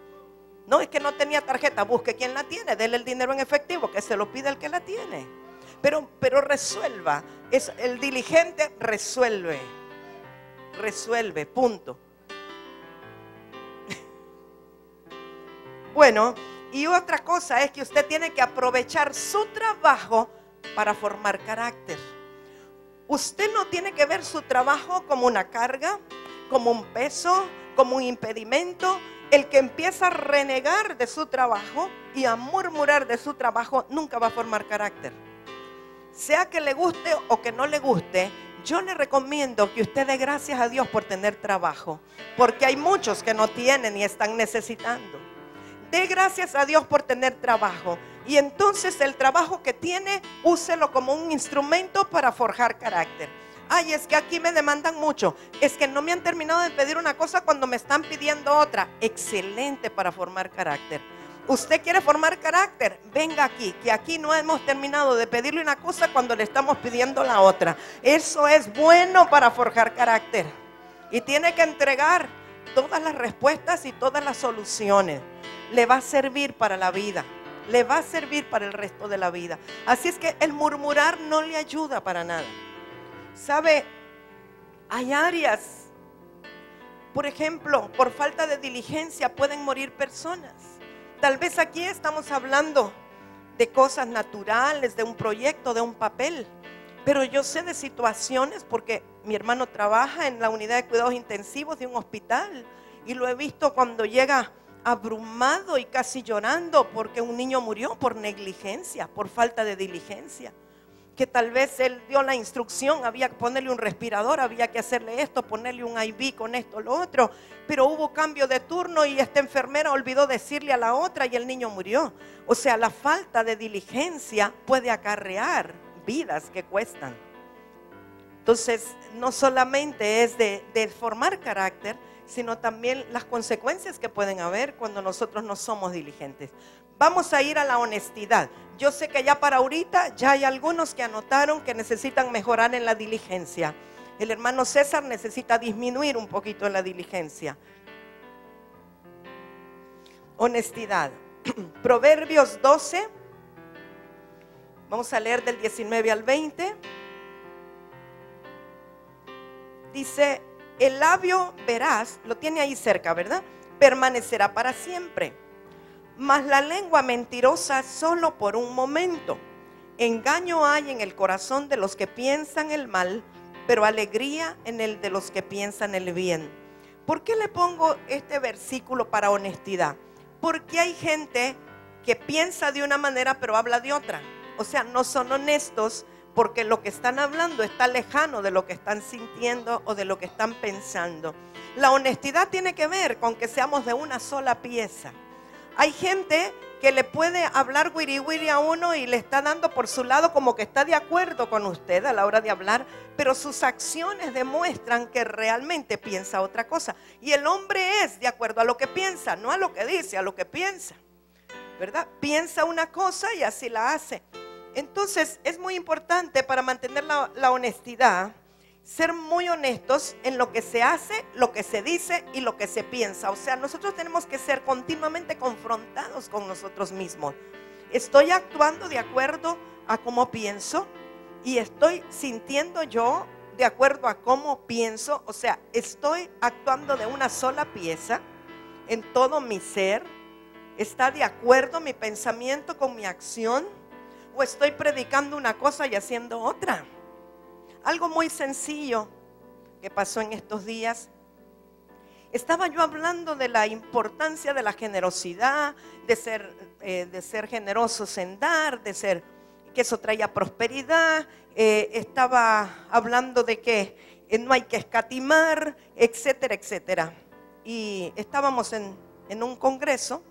No es que no tenía tarjeta, busque quien la tiene, dele el dinero en efectivo, que se lo pida el que la tiene. Pero, pero resuelva. Es, el diligente resuelve. Resuelve, punto. Bueno, y otra cosa es que usted tiene que aprovechar su trabajo para formar carácter. Usted no tiene que ver su trabajo como una carga, como un peso, como un impedimento. El que empieza a renegar de su trabajo y a murmurar de su trabajo nunca va a formar carácter. Sea que le guste o que no le guste, yo le recomiendo que usted dé gracias a Dios por tener trabajo, porque hay muchos que no tienen y están necesitando. Dé gracias a Dios por tener trabajo, y entonces el trabajo que tiene, úselo como un instrumento para forjar carácter. Ay, es que aquí me demandan mucho, es que no me han terminado de pedir una cosa cuando me están pidiendo otra. Excelente para formar carácter. Usted quiere formar carácter, venga aquí, que aquí no hemos terminado de pedirle una cosa cuando le estamos pidiendo la otra. Eso es bueno para forjar carácter. Y tiene que entregar todas las respuestas y todas las soluciones. Le va a servir para la vida, le va a servir para el resto de la vida. Así es que el murmurar no le ayuda para nada. ¿Sabe? Hay áreas, por ejemplo, por falta de diligencia pueden morir personas. Tal vez aquí estamos hablando de cosas naturales, de un proyecto, de un papel. Pero yo sé de situaciones porque mi hermano trabaja en la unidad de cuidados intensivos de un hospital. Y lo he visto cuando llega abrumado y casi llorando porque un niño murió por negligencia, por falta de diligencia. que tal vez él dio la instrucción, había que ponerle un respirador, había que hacerle esto, ponerle un I V con esto, lo otro, pero hubo cambio de turno y esta enfermera olvidó decirle a la otra y el niño murió. O sea, la falta de diligencia puede acarrear vidas que cuestan. Entonces, no solamente es de, de formar carácter, sino también las consecuencias que pueden haber cuando nosotros no somos diligentes. Vamos a ir a la honestidad. Yo sé que ya para ahorita ya hay algunos que anotaron que necesitan mejorar en la diligencia. El hermano César necesita disminuir un poquito en la diligencia. Honestidad. Proverbios doce. Vamos a leer del diecinueve al veinte. Dice, el labio veraz, lo tiene ahí cerca, ¿verdad? Permanecerá para siempre. Mas la lengua mentirosa solo por un momento. Engaño hay en el corazón de los que piensan el mal, pero alegría en el de los que piensan el bien. ¿Por qué le pongo este versículo para honestidad? Porque hay gente que piensa de una manera pero habla de otra. O sea, no son honestos porque lo que están hablando está lejano de lo que están sintiendo o de lo que están pensando. La honestidad tiene que ver con que seamos de una sola pieza. Hay gente que le puede hablar wiri wiri a uno y le está dando por su lado como que está de acuerdo con usted a la hora de hablar, pero sus acciones demuestran que realmente piensa otra cosa. Y el hombre es de acuerdo a lo que piensa, no a lo que dice, a lo que piensa, ¿verdad? Piensa una cosa y así la hace. Entonces es muy importante para mantener la, la honestidad, ser muy honestos en lo que se hace, lo que se dice y lo que se piensa. O sea, nosotros tenemos que ser continuamente confrontados con nosotros mismos. ¿Estoy actuando de acuerdo a cómo pienso? ¿Y estoy sintiendo yo de acuerdo a cómo pienso? O sea, ¿estoy actuando de una sola pieza en todo mi ser? ¿Está de acuerdo mi pensamiento con mi acción? ¿O estoy predicando una cosa y haciendo otra? Algo muy sencillo que pasó en estos días. Estaba yo hablando de la importancia de la generosidad, de ser, eh, de ser generosos en dar, de ser, que eso traía prosperidad. Eh, estaba hablando de que eh, no hay que escatimar, etcétera, etcétera. Y estábamos en, en un congreso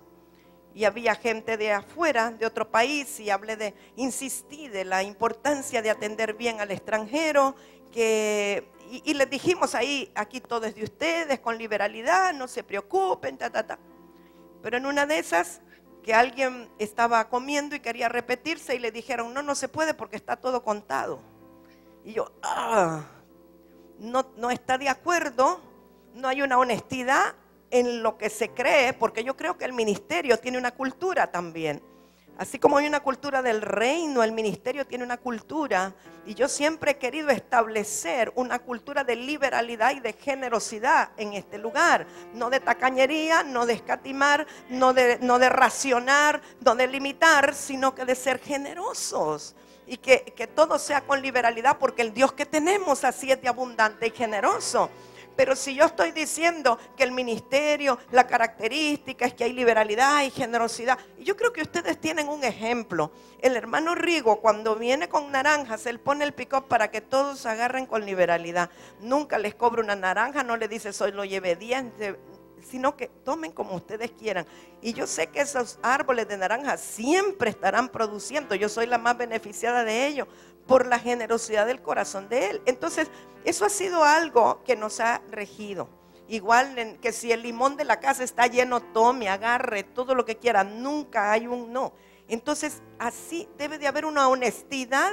y había gente de afuera, de otro país, y hablé de, insistí de la importancia de atender bien al extranjero, que, y, y les dijimos ahí, aquí todo es de ustedes, con liberalidad, no se preocupen, ta, ta, ta. Pero en una de esas, que alguien estaba comiendo y quería repetirse, y le dijeron, no, no se puede porque está todo contado. Y yo, ah, no, no está de acuerdo, no hay una honestidad en lo que se cree, porque yo creo que el ministerio tiene una cultura también. Así como hay una cultura del reino, el ministerio tiene una cultura. Y yo siempre he querido establecer una cultura de liberalidad y de generosidad en este lugar. No de tacañería, no de escatimar, no de, no de racionar, no de limitar, sino que de ser generosos. Y que, que todo sea con liberalidad, porque el Dios que tenemos así es de abundante y generoso. Pero si yo estoy diciendo que el ministerio, la característica es que hay liberalidad y generosidad, y yo creo que ustedes tienen un ejemplo. El hermano Rigo, cuando viene con naranjas, él pone el pick-up para que todos agarren con liberalidad. Nunca les cobra una naranja, no le dice soy lo llevé diez, sino que tomen como ustedes quieran. Y yo sé que esos árboles de naranja siempre estarán produciendo. Yo soy la más beneficiada de ellos por la generosidad del corazón de él. Entonces, eso ha sido algo que nos ha regido. Igual en, que si el limón de la casa está lleno, tome, agarre, todo lo que quiera. Nunca hay un no. Entonces, así debe de haber una honestidad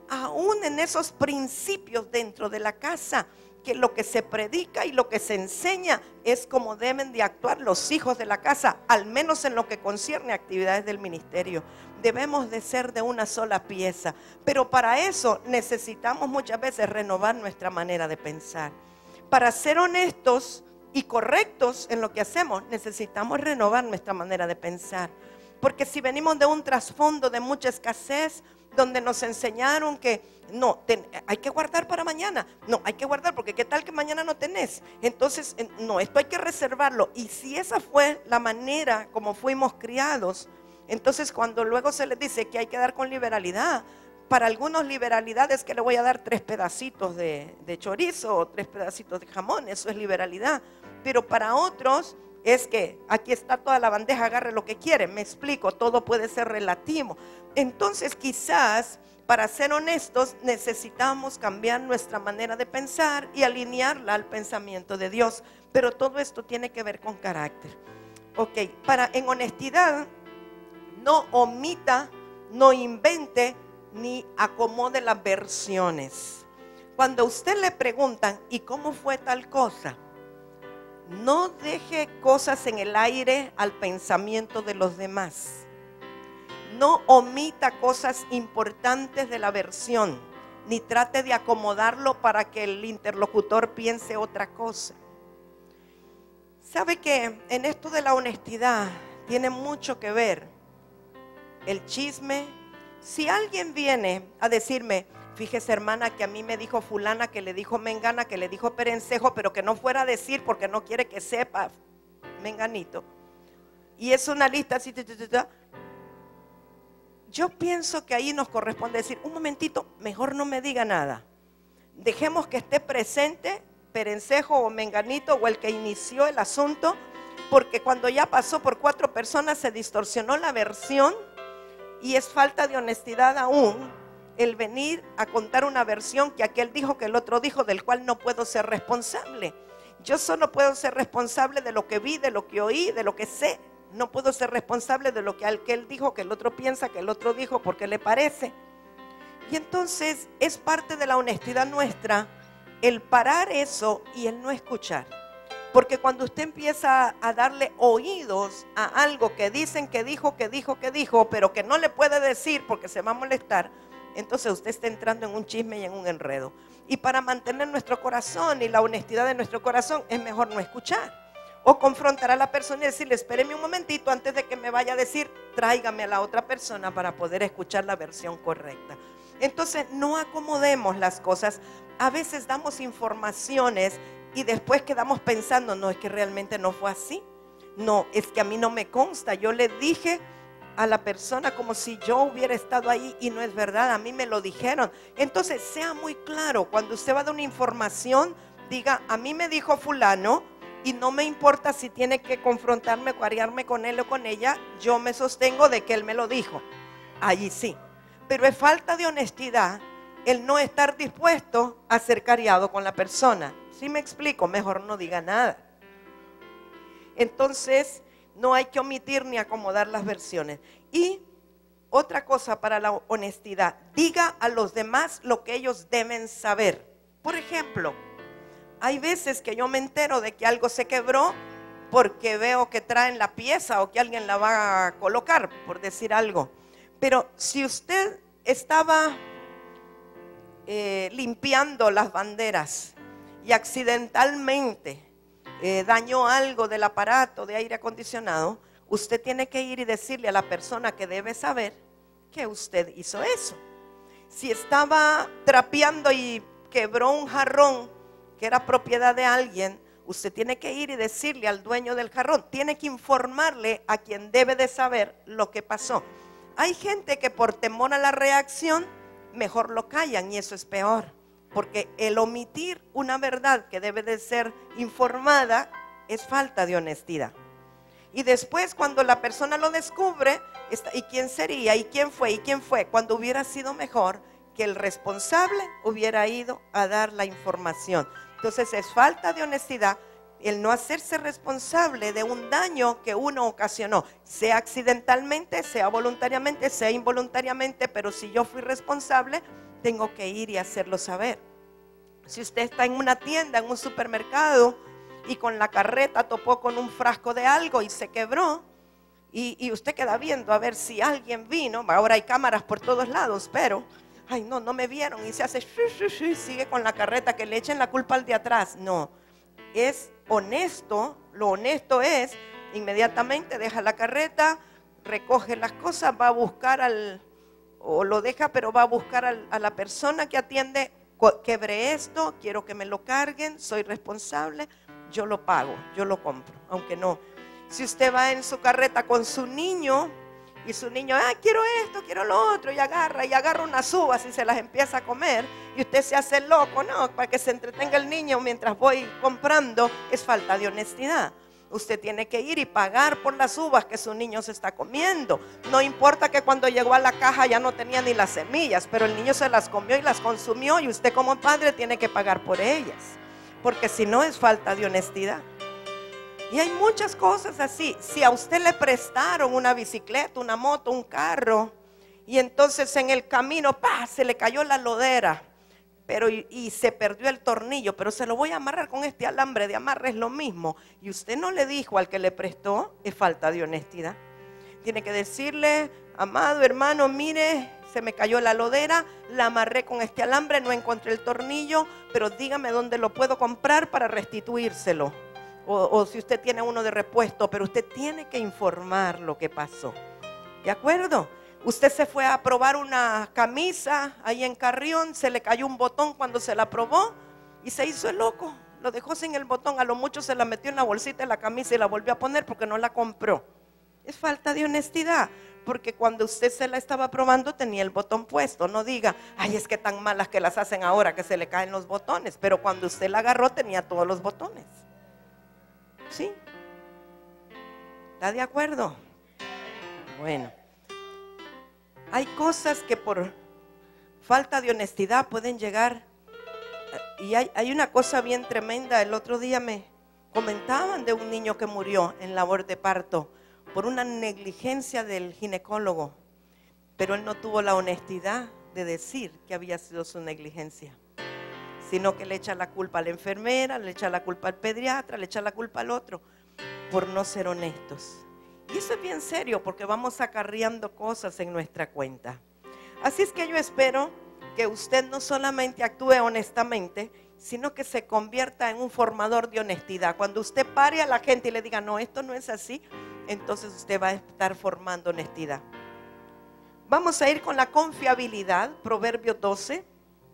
aún en esos principios dentro de la casa. Que lo que se predica y lo que se enseña es como deben de actuar los hijos de la casa, al menos en lo que concierne a actividades del ministerio. Debemos de ser de una sola pieza, pero para eso necesitamos muchas veces renovar nuestra manera de pensar. Para ser honestos y correctos en lo que hacemos, necesitamos renovar nuestra manera de pensar. Porque si venimos de un trasfondo de mucha escasez, donde nos enseñaron que no, ten, hay que guardar para mañana. No, hay que guardar porque qué tal que mañana no tenés. Entonces, no, esto hay que reservarlo. Y si esa fue la manera como fuimos criados, entonces cuando luego se les dice que hay que dar con liberalidad, para algunos liberalidad es que le voy a dar tres pedacitos de, de chorizo o tres pedacitos de jamón, eso es liberalidad. Pero para otros es que aquí está toda la bandeja, agarre lo que quiere. Me explico, todo puede ser relativo. Entonces quizás, para ser honestos, necesitamos cambiar nuestra manera de pensar y alinearla al pensamiento de Dios. Pero todo esto tiene que ver con carácter. Ok, para en honestidad, no omita, no invente, ni acomode las versiones. Cuando a usted le preguntan, ¿y cómo fue tal cosa? No deje cosas en el aire al pensamiento de los demás. No omita cosas importantes de la versión, ni trate de acomodarlo para que el interlocutor piense otra cosa. ¿Sabe que en esto de la honestidad tiene mucho que ver el chisme? Si alguien viene a decirme, fíjese hermana que a mí me dijo fulana, que le dijo mengana, que le dijo perencejo, pero que no fuera a decir porque no quiere que sepa menganito, y es una lista así, yo pienso que ahí nos corresponde decir, un momentito, mejor no me diga nada, dejemos que esté presente perencejo o menganito o el que inició el asunto, porque cuando ya pasó por cuatro personas se distorsionó la versión. Y es falta de honestidad aún el venir a contar una versión que aquel dijo, que el otro dijo, del cual no puedo ser responsable. Yo solo puedo ser responsable de lo que vi, de lo que oí, de lo que sé. No puedo ser responsable de lo que aquel dijo, que el otro piensa, que el otro dijo, porque le parece. Y entonces es parte de la honestidad nuestra el parar eso y el no escuchar. Porque cuando usted empieza a darle oídos a algo que dicen que dijo, que dijo, que dijo, pero que no le puede decir porque se va a molestar, entonces usted está entrando en un chisme y en un enredo. Y para mantener nuestro corazón y la honestidad de nuestro corazón es mejor no escuchar. O confrontar a la persona y decirle, espéreme un momentito antes de que me vaya a decir, tráigame a la otra persona para poder escuchar la versión correcta. Entonces no acomodemos las cosas. A veces damos informaciones y después quedamos pensando, no, es que realmente no fue así. No, es que a mí no me consta. Yo le dije a la persona como si yo hubiera estado ahí y no es verdad, a mí me lo dijeron. Entonces sea muy claro, cuando usted va a dar una información, diga, a mí me dijo fulano y no me importa si tiene que confrontarme o cariarme con él o con ella, yo me sostengo de que él me lo dijo. Allí sí. Pero es falta de honestidad el no estar dispuesto a ser cariado con la persona. ¿Sí me explico? Mejor no diga nada. Entonces, no hay que omitir ni acomodar las versiones. Y otra cosa para la honestidad, diga a los demás lo que ellos deben saber. Por ejemplo, hay veces que yo me entero de que algo se quebró porque veo que traen la pieza o que alguien la va a colocar, por decir algo. Pero si usted estaba eh, limpiando las banderas y accidentalmente eh, dañó algo del aparato de aire acondicionado, usted tiene que ir y decirle a la persona que debe saber que usted hizo eso. Si estaba trapeando y quebró un jarrón que era propiedad de alguien, usted tiene que ir y decirle al dueño del jarrón, tiene que informarle a quien debe de saber lo que pasó. Hay gente que por temor a la reacción mejor lo callan y eso es peor, porque el omitir una verdad que debe de ser informada es falta de honestidad. Y después cuando la persona lo descubre, ¿y quién sería? ¿Y quién fue? ¿Y quién fue? Cuando hubiera sido mejor que el responsable hubiera ido a dar la información. Entonces es falta de honestidad el no hacerse responsable de un daño que uno ocasionó, sea accidentalmente, sea voluntariamente, sea involuntariamente, pero si yo fui responsable, tengo que ir y hacerlo saber. Si usted está en una tienda, en un supermercado, y con la carreta topó con un frasco de algo y se quebró, y, y usted queda viendo a ver si alguien vino, ahora hay cámaras por todos lados, pero, ay no, no me vieron, y se hace, shu, shu, shu, y sigue con la carreta, que le echen la culpa al de atrás. No, es honesto, lo honesto es, inmediatamente deja la carreta, recoge las cosas, va a buscar al, o lo deja, pero va a buscar al, a la persona que atiende, quebré esto, quiero que me lo carguen, soy responsable, yo lo pago, yo lo compro, aunque no. Si usted va en su carreta con su niño Y su niño, ah, quiero esto, quiero lo otro, y agarra, y agarra unas uvas y se las empieza a comer, y usted se hace loco, no, para que se entretenga el niño mientras voy comprando, es falta de honestidad. Usted tiene que ir y pagar por las uvas que su niño se está comiendo. No importa que cuando llegó a la caja ya no tenía ni las semillas, pero el niño se las comió y las consumió, y usted como padre tiene que pagar por ellas, porque si no es falta de honestidad. Y hay muchas cosas así. Si a usted le prestaron una bicicleta, una moto, un carro, y entonces en el camino ¡pah!, se le cayó la lodera, pero y, y se perdió el tornillo, pero se lo voy a amarrar con este alambre de amarre, es lo mismo, y usted no le dijo al que le prestó, es falta de honestidad. Tiene que decirle, amado hermano, mire, se me cayó la lodera, la amarré con este alambre, no encontré el tornillo, pero dígame dónde lo puedo comprar para restituírselo. O, o si usted tiene uno de repuesto, pero usted tiene que informar lo que pasó. ¿De acuerdo? Usted se fue a probar una camisa ahí en Carrión, se le cayó un botón cuando se la probó y se hizo el loco. Lo dejó sin el botón, a lo mucho se la metió en la bolsita de la camisa y la volvió a poner porque no la compró. Es falta de honestidad, porque cuando usted se la estaba probando tenía el botón puesto. No diga, ay, es que tan malas que las hacen ahora que se le caen los botones, pero cuando usted la agarró tenía todos los botones. ¿Sí? ¿Está de acuerdo? Bueno, hay cosas que por falta de honestidad pueden llegar. Y hay, hay una cosa bien tremenda. El otro día me comentaban de un niño que murió en labor de parto por una negligencia del ginecólogo, pero él no tuvo la honestidad de decir que había sido su negligencia, sino que le echa la culpa a la enfermera, le echa la culpa al pediatra, le echa la culpa al otro, por no ser honestos. Y eso es bien serio, porque vamos acarreando cosas en nuestra cuenta. Así es que yo espero que usted no solamente actúe honestamente, sino que se convierta en un formador de honestidad. Cuando usted pare a la gente y le diga, no, esto no es así, entonces usted va a estar formando honestidad. Vamos a ir con la confiabilidad, Proverbios doce.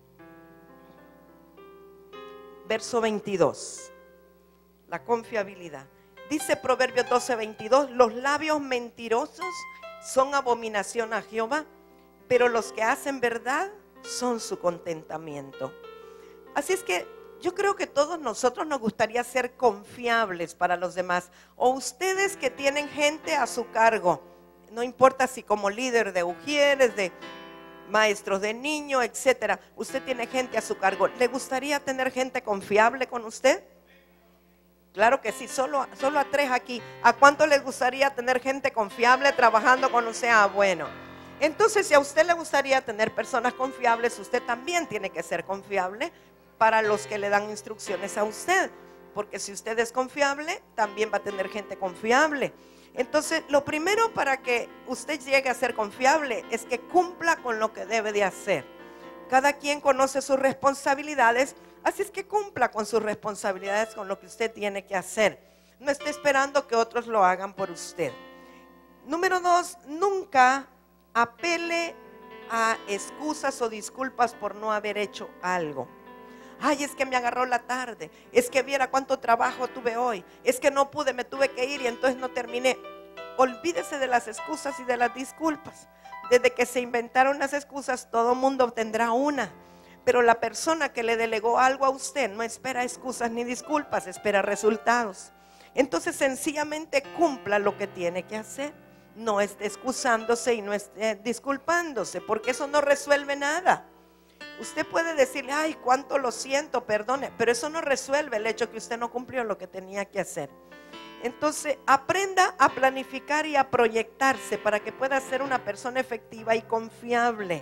Verso veintidós, la confiabilidad. Dice Proverbios doce, veintidós, los labios mentirosos son abominación a Jehová, pero los que hacen verdad son su contentamiento. Así es que yo creo que todos nosotros nos gustaría ser confiables para los demás. O ustedes que tienen gente a su cargo, no importa si como líder de ujieres, de maestros de niños, etcétera, usted tiene gente a su cargo. ¿Le gustaría tener gente confiable con usted? Claro que sí, solo, solo a tres aquí. ¿A cuánto les gustaría tener gente confiable trabajando con usted? Ah, bueno. Entonces, si a usted le gustaría tener personas confiables, usted también tiene que ser confiable para los que le dan instrucciones a usted. Porque si usted es confiable, también va a tener gente confiable. Entonces, lo primero para que usted llegue a ser confiable es que cumpla con lo que debe de hacer. Cada quien conoce sus responsabilidades, así es que cumpla con sus responsabilidades, con lo que usted tiene que hacer. No esté esperando que otros lo hagan por usted. Número dos, nunca apele a excusas o disculpas por no haber hecho algo. Ay, es que me agarró la tarde, es que viera cuánto trabajo tuve hoy, es que no pude, me tuve que ir y entonces no terminé. Olvídese de las excusas y de las disculpas. Desde que se inventaron las excusas, todo mundo tendrá una. Pero la persona que le delegó algo a usted no espera excusas ni disculpas, espera resultados. Entonces sencillamente cumpla lo que tiene que hacer. No esté excusándose y no esté disculpándose, porque eso no resuelve nada. Usted puede decirle, ay, cuánto lo siento, perdone, pero eso no resuelve el hecho que usted no cumplió lo que tenía que hacer. Entonces, aprenda a planificar y a proyectarse para que pueda ser una persona efectiva y confiable.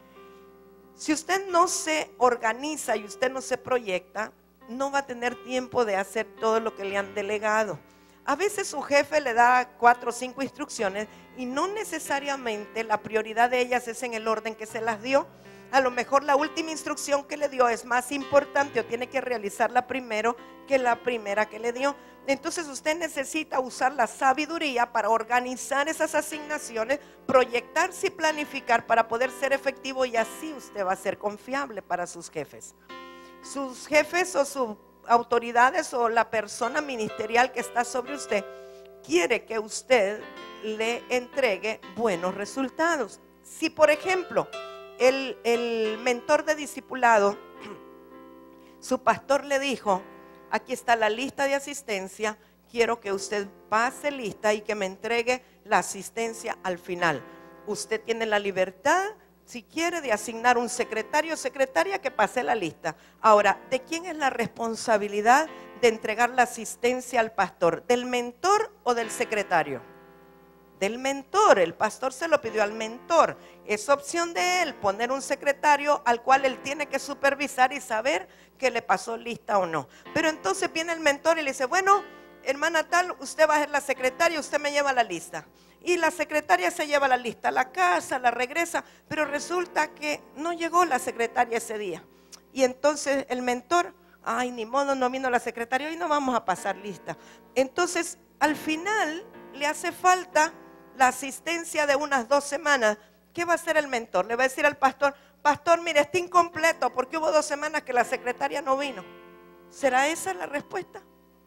Si usted no se organiza y usted no se proyecta, no va a tener tiempo de hacer todo lo que le han delegado. A veces su jefe le da cuatro o cinco instrucciones y no necesariamente la prioridad de ellas es en el orden que se las dio. A lo mejor la última instrucción que le dio es más importante o tiene que realizarla primero que la primera que le dio. Entonces usted necesita usar la sabiduría para organizar esas asignaciones, proyectarse y planificar para poder ser efectivo, y así usted va a ser confiable para sus jefes. Sus jefes o sus autoridades o la persona ministerial que está sobre usted quiere que usted le entregue buenos resultados. Si por ejemplo el, el mentor de discipulado, su pastor le dijo: aquí está la lista de asistencia, quiero que usted pase lista y que me entregue la asistencia al final. Usted tiene la libertad, si quiere, de asignar un secretario o secretaria que pase la lista. Ahora, ¿de quién es la responsabilidad de entregar la asistencia al pastor? ¿Del mentor o del secretario? Del mentor. El pastor se lo pidió al mentor. Es opción de él poner un secretario al cual él tiene que supervisar y saber que le pasó lista o no. Pero entonces viene el mentor y le dice: bueno, hermana tal, usted va a ser la secretaria, usted me lleva la lista. Y la secretaria se lleva la lista a la casa, la regresa, pero resulta que no llegó la secretaria ese día. Y entonces el mentor: ay, ni modo, no vino la secretaria, hoy no vamos a pasar lista. Entonces al final le hace falta la asistencia de unas dos semanas. ¿Qué va a hacer el mentor? Le va a decir al pastor: pastor, mire, está incompleto porque hubo dos semanas que la secretaria no vino. ¿Será esa la respuesta?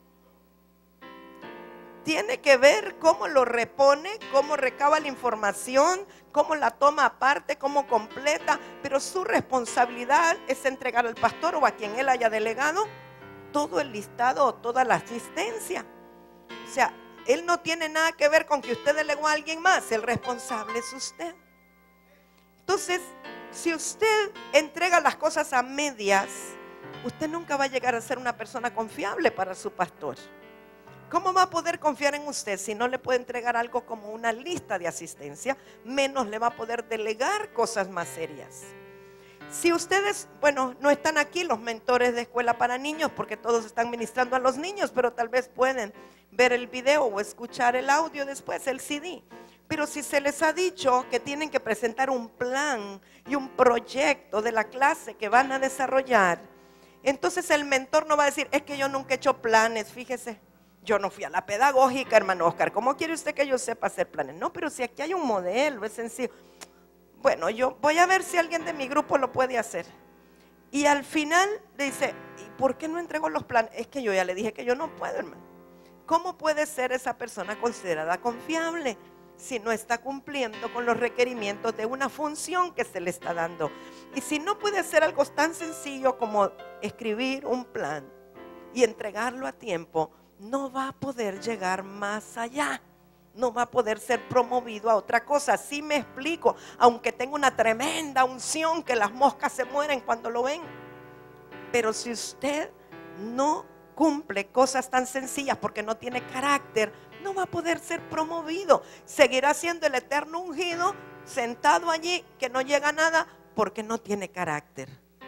Tiene que ver cómo lo repone, cómo recaba la información, cómo la toma aparte, cómo completa. Pero su responsabilidad es entregar al pastor o a quien él haya delegado todo el listado o toda la asistencia. O sea, él no tiene nada que ver con que usted delegó a alguien más. El responsable es usted. Entonces, si usted entrega las cosas a medias, usted nunca va a llegar a ser una persona confiable para su pastor. ¿Cómo va a poder confiar en usted si no le puede entregar algo como una lista de asistencia? Menos le va a poder delegar cosas más serias. Si ustedes, bueno, no están aquí los mentores de escuela para niños porque todos están ministrando a los niños, pero tal vez pueden ver el video o escuchar el audio después, el C D. Pero si se les ha dicho que tienen que presentar un plan y un proyecto de la clase que van a desarrollar, entonces el mentor no va a decir: es que yo nunca he hecho planes, fíjese. Yo no fui a la pedagógica, hermano Oscar. ¿Cómo quiere usted que yo sepa hacer planes? No, pero si aquí hay un modelo, es sencillo. Bueno, yo voy a ver si alguien de mi grupo lo puede hacer. Y al final le dice: ¿y por qué no entregó los planes? Es que yo ya le dije que yo no puedo, hermano. ¿Cómo puede ser esa persona considerada confiable si no está cumpliendo con los requerimientos de una función que se le está dando? Y si no puede hacer algo tan sencillo como escribir un plan y entregarlo a tiempo, no va a poder llegar más allá, no va a poder ser promovido a otra cosa. Así me explico, aunque tenga una tremenda unción que las moscas se mueren cuando lo ven. Pero si usted no cumple cosas tan sencillas porque no tiene carácter, no va a poder ser promovido. Seguirá siendo el eterno ungido, sentado allí, que no llega a nada porque no tiene carácter.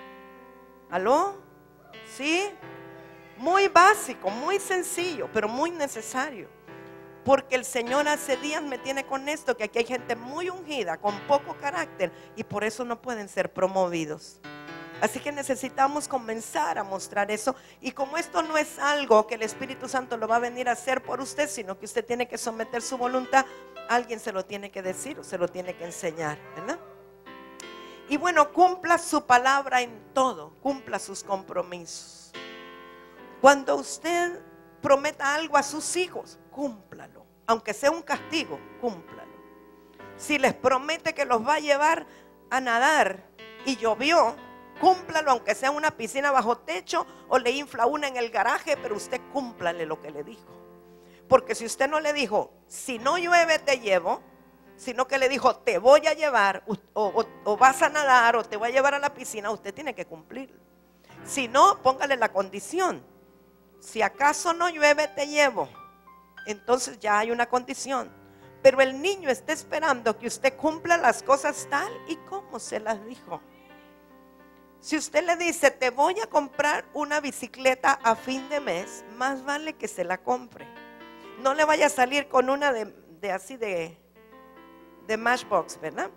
¿Aló? ¿Sí? Muy básico, muy sencillo, pero muy necesario. Porque el Señor hace días me tiene con esto, que aquí hay gente muy ungida, con poco carácter, y por eso no pueden ser promovidos. Así que necesitamos comenzar a mostrar eso. Y como esto no es algo que el Espíritu Santo lo va a venir a hacer por usted, sino que usted tiene que someter su voluntad, alguien se lo tiene que decir o se lo tiene que enseñar, ¿verdad? Y bueno, cumpla su palabra en todo, cumpla sus compromisos. Cuando usted prometa algo a sus hijos, cúmplalo. Aunque sea un castigo, cúmplalo. Si les promete que los va a llevar a nadar y llovió, cúmplalo, aunque sea una piscina bajo techo o le infla una en el garaje, pero usted cúmplale lo que le dijo. Porque si usted no le dijo: si no llueve te llevo, sino que le dijo: te voy a llevar, o, o, o vas a nadar, o te voy a llevar a la piscina, usted tiene que cumplirlo. Si no, póngale la condición: si acaso no llueve te llevo. Entonces ya hay una condición. Pero el niño está esperando que usted cumpla las cosas tal y como se las dijo. Si usted le dice: te voy a comprar una bicicleta a fin de mes, más vale que se la compre. No le vaya a salir con una de, de así de, de Matchbox, ¿verdad?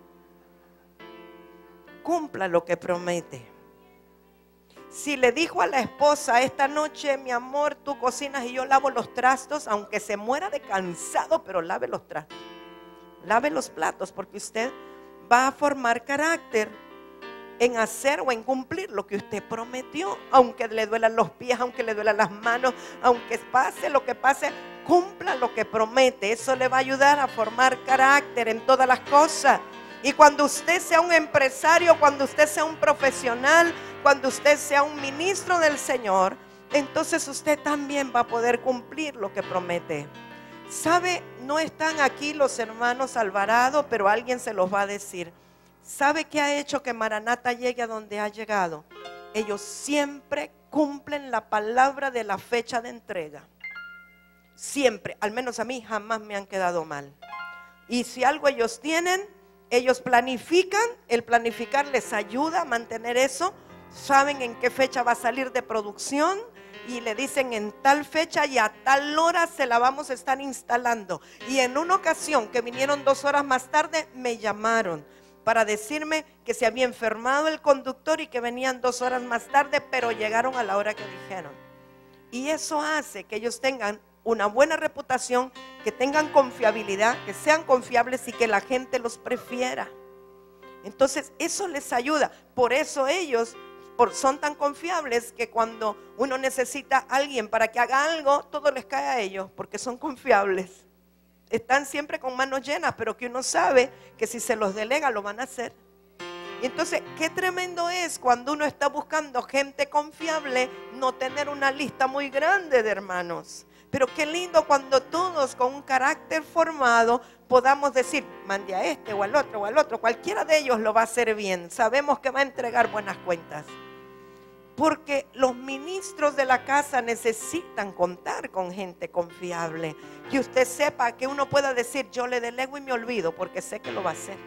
Cumpla lo que promete. Si le dijo a la esposa: esta noche, mi amor, tú cocinas y yo lavo los trastos, aunque se muera de cansado, pero lave los trastos, lave los platos, porque usted va a formar carácter. en hacer o en cumplir lo que usted prometió, aunque le duelan los pies, aunque le duelan las manos, aunque pase lo que pase, cumpla lo que promete. Eso le va a ayudar a formar carácter en todas las cosas. Y cuando usted sea un empresario, cuando usted sea un profesional, cuando usted sea un ministro del Señor, entonces usted también va a poder cumplir lo que promete. ¿Sabe? No están aquí los hermanos Alvarado, pero alguien se los va a decir. ¿Sabe qué ha hecho que Maranata llegue a donde ha llegado? Ellos siempre cumplen la palabra de la fecha de entrega. Siempre, al menos a mí jamás me han quedado mal. Y si algo ellos tienen, ellos planifican, el planificar les ayuda a mantener eso. Saben en qué fecha va a salir de producción y le dicen en tal fecha y a tal hora se la vamos a estar instalando. Y en una ocasión que vinieron dos horas más tarde, me llamaron para decirme que se había enfermado el conductor y que venían dos horas más tarde, pero llegaron a la hora que dijeron. Y eso hace que ellos tengan una buena reputación, que tengan confiabilidad, que sean confiables y que la gente los prefiera. Entonces eso les ayuda. Por eso ellos por, son tan confiables que cuando uno necesita a alguien para que haga algo, todo les cae a ellos porque son confiables. Están siempre con manos llenas, pero que uno sabe que si se los delega lo van a hacer. Y entonces, qué tremendo es cuando uno está buscando gente confiable, no tener una lista muy grande de hermanos. Pero qué lindo cuando todos con un carácter formado podamos decir, mande a este o al otro o al otro, cualquiera de ellos lo va a hacer bien. Sabemos que va a entregar buenas cuentas. Porque los ministros de la casa necesitan contar con gente confiable. Que usted sepa, que uno pueda decir, yo le delego y me olvido porque sé que lo va a hacer.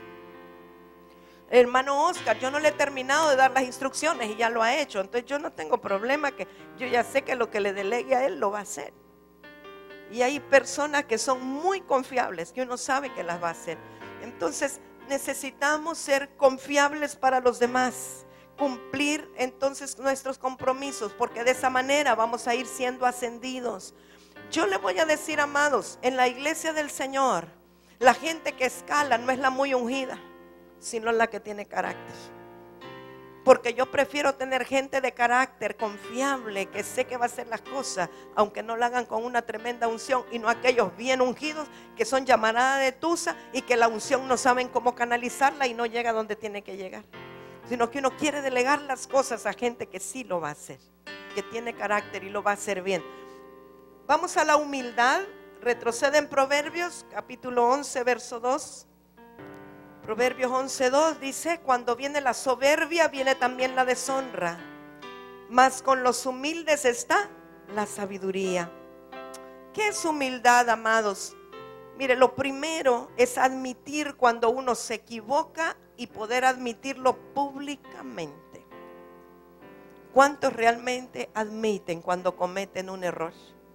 Hermano Oscar, yo no le he terminado de dar las instrucciones y ya lo ha hecho. Entonces yo no tengo problema, que yo ya sé que lo que le delegue a él lo va a hacer. Y hay personas que son muy confiables, que uno sabe que las va a hacer. Entonces necesitamos ser confiables para los demás. Cumplir entonces nuestros compromisos, porque de esa manera vamos a ir siendo ascendidos. Yo le voy a decir, amados, en la iglesia del Señor, la gente que escala no es la muy ungida, sino la que tiene carácter. Porque yo prefiero tener gente de carácter confiable, que sé que va a hacer las cosas, aunque no la hagan con una tremenda unción, y no aquellos bien ungidos que son llamaradas de tusa y que la unción no saben cómo canalizarla y no llega donde tiene que llegar. Sino que uno quiere delegar las cosas a gente que sí lo va a hacer, que tiene carácter y lo va a hacer bien. Vamos a la humildad. Retrocede en Proverbios capítulo once verso dos. Proverbios once dos dice, cuando viene la soberbia viene también la deshonra, mas con los humildes está la sabiduría. ¿Qué es humildad, amados? Mire, lo primero es admitir cuando uno se equivoca y poder admitirlo públicamente. ¿Cuántos realmente admiten cuando cometen un error?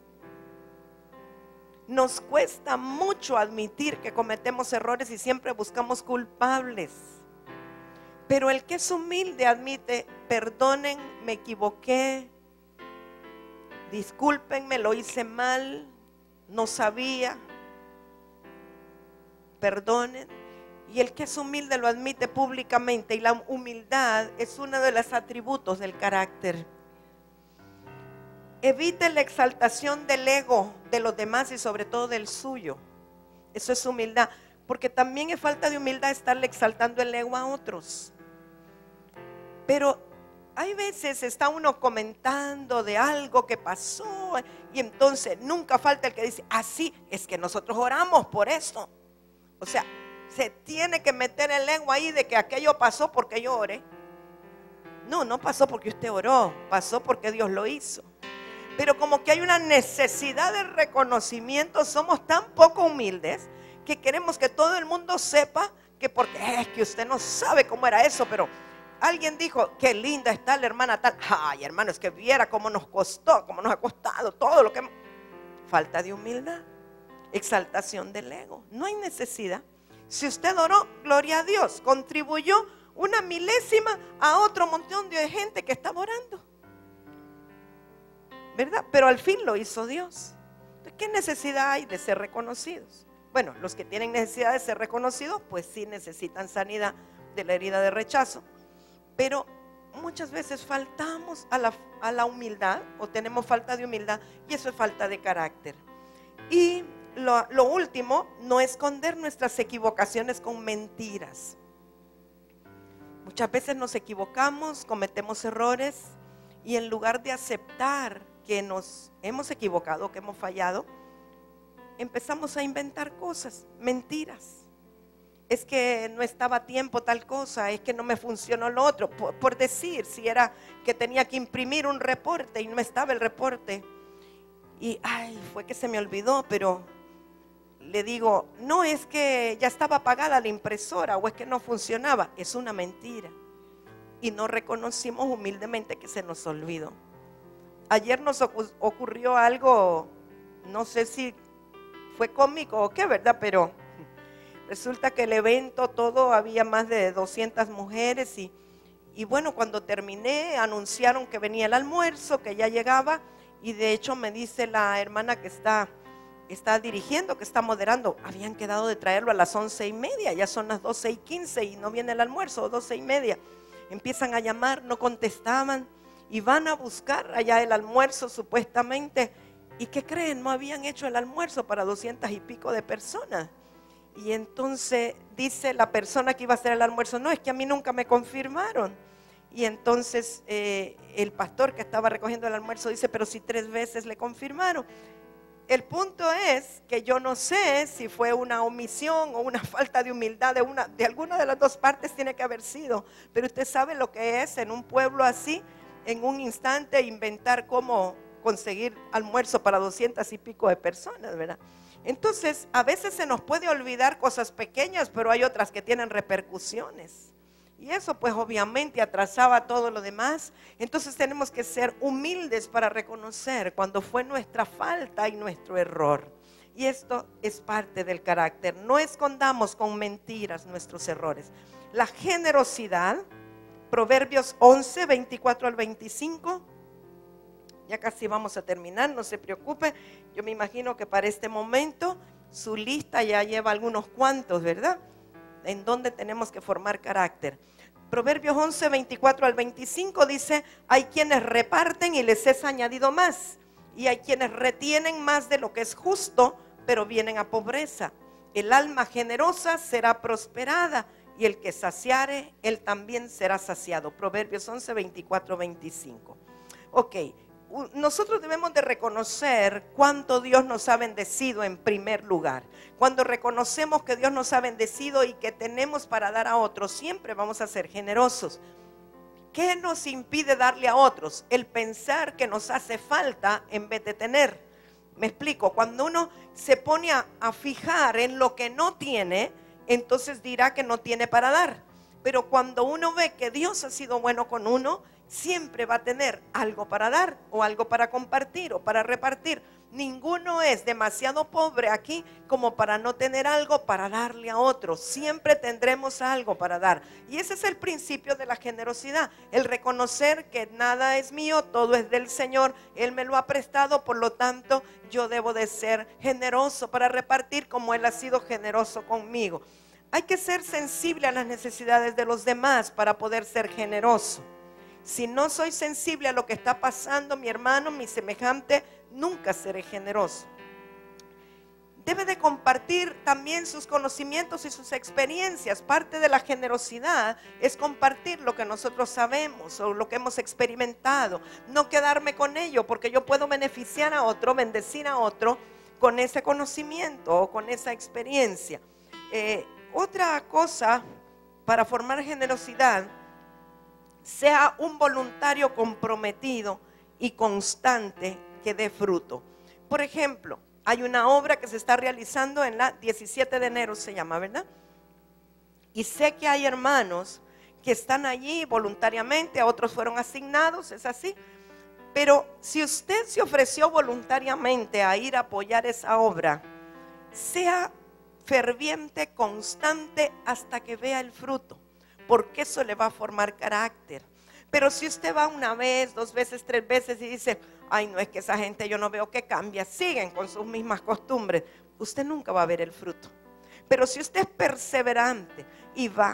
Nos cuesta mucho admitir que cometemos errores y siempre buscamos culpables. Pero el que es humilde admite, perdonen, me equivoqué, discúlpenme, lo hice mal, no sabía, perdonen. Y el que es humilde lo admite públicamente, y la humildad es uno de los atributos del carácter. Evite la exaltación del ego de los demás y sobre todo del suyo. Eso es humildad, porque también es falta de humildad estarle exaltando el ego a otros. Pero hay veces está uno comentando de algo que pasó y entonces nunca falta el que dice, ah, sí, es que nosotros oramos por esto. O sea, se tiene que meter el ego ahí de que aquello pasó porque yo oré. No, no pasó porque usted oró, pasó porque Dios lo hizo. Pero como que hay una necesidad de reconocimiento, somos tan poco humildes que queremos que todo el mundo sepa que porque es que usted no sabe cómo era eso, pero alguien dijo, qué linda está la hermana tal. Ay, hermano, es que viera cómo nos costó, cómo nos ha costado todo lo que... Falta de humildad, exaltación del ego. No hay necesidad. Si usted oró, gloria a Dios, contribuyó una milésima a otro montón de gente que estaba orando, ¿verdad? Pero al fin lo hizo Dios. Entonces, ¿qué necesidad hay de ser reconocidos? Bueno, los que tienen necesidad de ser reconocidos, pues sí necesitan sanidad de la herida de rechazo. Pero muchas veces faltamos a la, a la humildad, o tenemos falta de humildad, y eso es falta de carácter. Y lo, lo último, no esconder nuestras equivocaciones con mentiras. Muchas veces nos equivocamos, cometemos errores, y en lugar de aceptar que nos hemos equivocado, que hemos fallado, empezamos a inventar cosas, mentiras. Es que no estaba a tiempo tal cosa, es que no me funcionó lo otro, por, por decir, si era que tenía que imprimir un reporte y no estaba el reporte, y ay, fue que se me olvidó, pero le digo, no es que ya estaba apagada la impresora o es que no funcionaba, es una mentira, y no reconocimos humildemente que se nos olvidó. Ayer nos ocurrió algo, no sé si fue cómico o qué, ¿verdad? Pero resulta que el evento todo, había más de doscientas mujeres y, y bueno, cuando terminé anunciaron que venía el almuerzo, que ya llegaba, y de hecho me dice la hermana que está, está dirigiendo, que está moderando, habían quedado de traerlo a las once y media, ya son las doce y quince y no viene el almuerzo, doce y media. Empiezan a llamar, no contestaban y van a buscar allá el almuerzo supuestamente. ¿Y qué creen? No habían hecho el almuerzo para doscientas y pico de personas. Y entonces dice la persona que iba a hacer el almuerzo, no, es que a mí nunca me confirmaron. Y entonces eh, el pastor que estaba recogiendo el almuerzo dice, pero si tres veces le confirmaron. El punto es que yo no sé si fue una omisión o una falta de humildad de, una, de alguna de las dos partes, tiene que haber sido. Pero usted sabe lo que es en un pueblo así, en un instante inventar cómo conseguir almuerzo para doscientas y pico de personas, ¿verdad? Entonces, a veces se nos puede olvidar cosas pequeñas, pero hay otras que tienen repercusiones. Y eso pues obviamente atrasaba todo lo demás. Entonces tenemos que ser humildes para reconocer cuando fue nuestra falta y nuestro error. Y esto es parte del carácter. No escondamos con mentiras nuestros errores. La generosidad, Proverbios once, veinticuatro al veinticinco. Ya casi vamos a terminar, no se preocupe. Yo me imagino que para este momento su lista ya lleva algunos cuantos, ¿verdad? En donde tenemos que formar carácter. Proverbios once, veinticuatro al veinticinco dice, hay quienes reparten y les es añadido más, y hay quienes retienen más de lo que es justo, pero vienen a pobreza. El alma generosa será prosperada, y el que saciare, él también será saciado. Proverbios once, veinticuatro, veinticinco. Ok. Nosotros debemos de reconocer cuánto Dios nos ha bendecido en primer lugar. Cuando reconocemos que Dios nos ha bendecido y que tenemos para dar a otros, siempre vamos a ser generosos. ¿Qué nos impide darle a otros? El pensar que nos hace falta en vez de tener. Me explico, cuando uno se pone a, a fijar en lo que no tiene, entonces dirá que no tiene para dar. Pero cuando uno ve que Dios ha sido bueno con uno, siempre va a tener algo para dar o algo para compartir o para repartir. Ninguno es demasiado pobre aquí como para no tener algo para darle a otros. Siempre tendremos algo para dar. Y ese es el principio de la generosidad. El reconocer que nada es mío, todo es del Señor. Él me lo ha prestado, por lo tanto yo debo de ser generoso para repartir como Él ha sido generoso conmigo. Hay que ser sensible a las necesidades de los demás para poder ser generoso. Si no soy sensible a lo que está pasando, mi hermano, mi semejante, nunca seré generoso. Debe de compartir también sus conocimientos y sus experiencias. Parte de la generosidad es compartir lo que nosotros sabemos o lo que hemos experimentado. No quedarme con ello, porque yo puedo beneficiar a otro, bendecir a otro con ese conocimiento o con esa experiencia. Eh, otra cosa para formar generosidad: sea un voluntario comprometido y constante que dé fruto. Por ejemplo, hay una obra que se está realizando en la diecisiete de enero, se llama, ¿verdad? Y sé que hay hermanos que están allí voluntariamente, a otros fueron asignados, es así. Pero si usted se ofreció voluntariamente a ir a apoyar esa obra, sea ferviente, constante hasta que vea el fruto, porque eso le va a formar carácter. Pero si usted va una vez, dos veces, tres veces y dice, ay, no, es que esa gente yo no veo que cambia, siguen con sus mismas costumbres, usted nunca va a ver el fruto. Pero si usted es perseverante y va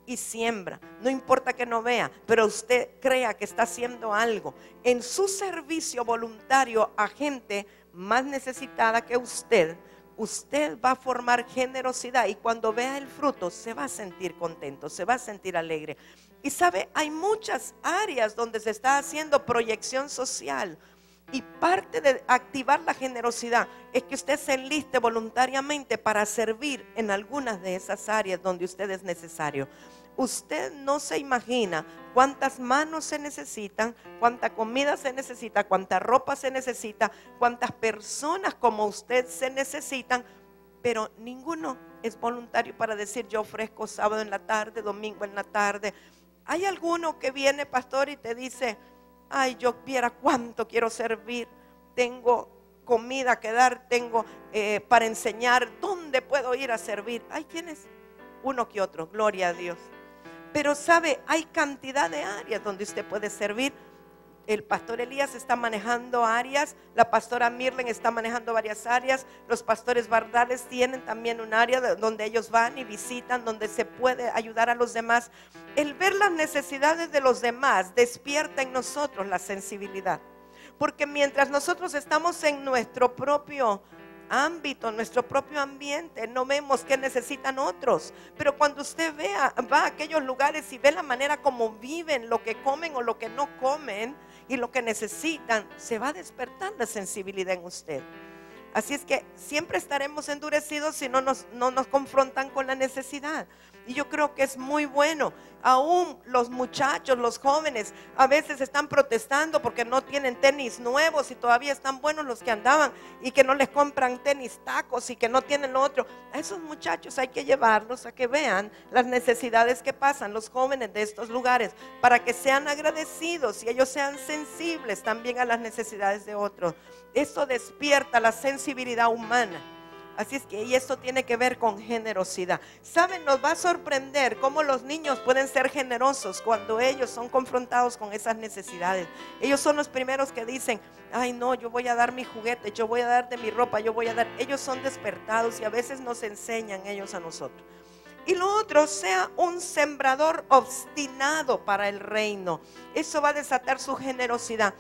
y siembra. No importa que no vea, pero usted crea que está haciendo algo en su servicio voluntario a gente más necesitada que usted. Usted va a formar generosidad y cuando vea el fruto se va a sentir contento, se va a sentir alegre. Y sabe, hay muchas áreas donde se está haciendo proyección social. Y parte de activar la generosidad es que usted se enliste voluntariamente para servir en algunas de esas áreas donde usted es necesario. Usted no se imagina cuántas manos se necesitan, cuánta comida se necesita, cuánta ropa se necesita, cuántas personas como usted se necesitan, pero ninguno es voluntario para decir yo ofrezco sábado en la tarde, domingo en la tarde. Hay alguno que viene, pastor, y te dice, ay, yo viera cuánto quiero servir, tengo comida que dar, tengo eh, para enseñar, ¿dónde puedo ir a servir? Hay quienes, uno que otro, gloria a Dios. Pero sabe, hay cantidad de áreas donde usted puede servir. El pastor Elías está manejando áreas, la pastora Mirlen está manejando varias áreas, los pastores Bardales tienen también un área donde ellos van y visitan, donde se puede ayudar a los demás. El ver las necesidades de los demás despierta en nosotros la sensibilidad, porque mientras nosotros estamos en nuestro propio ámbito, nuestro propio ambiente, no vemos qué necesitan otros. Pero cuando usted vea, va a aquellos lugares y ve la manera como viven, lo que comen o lo que no comen y lo que necesitan, se va a despertar la sensibilidad en usted. Así es que siempre estaremos endurecidos si no nos, no nos confrontan con la necesidad. Y yo creo que es muy bueno. Aún los muchachos, los jóvenes, a veces están protestando porque no tienen tenis nuevos y todavía están buenos los que andaban y que no les compran tenis tacos y que no tienen lo otro. A esos muchachos hay que llevarlos a que vean las necesidades que pasan los jóvenes de estos lugares para que sean agradecidos y ellos sean sensibles también a las necesidades de otros. Esto despierta la sensibilidad humana. Así es que, y esto tiene que ver con generosidad. Saben, nos va a sorprender cómo los niños pueden ser generosos cuando ellos son confrontados con esas necesidades. Ellos son los primeros que dicen, ay no, yo voy a dar mi juguete, yo voy a dar de mi ropa, yo voy a dar. Ellos son despertados y a veces nos enseñan ellos a nosotros. Y lo otro, sea un sembrador obstinado para el reino. Eso va a desatar su generosidad.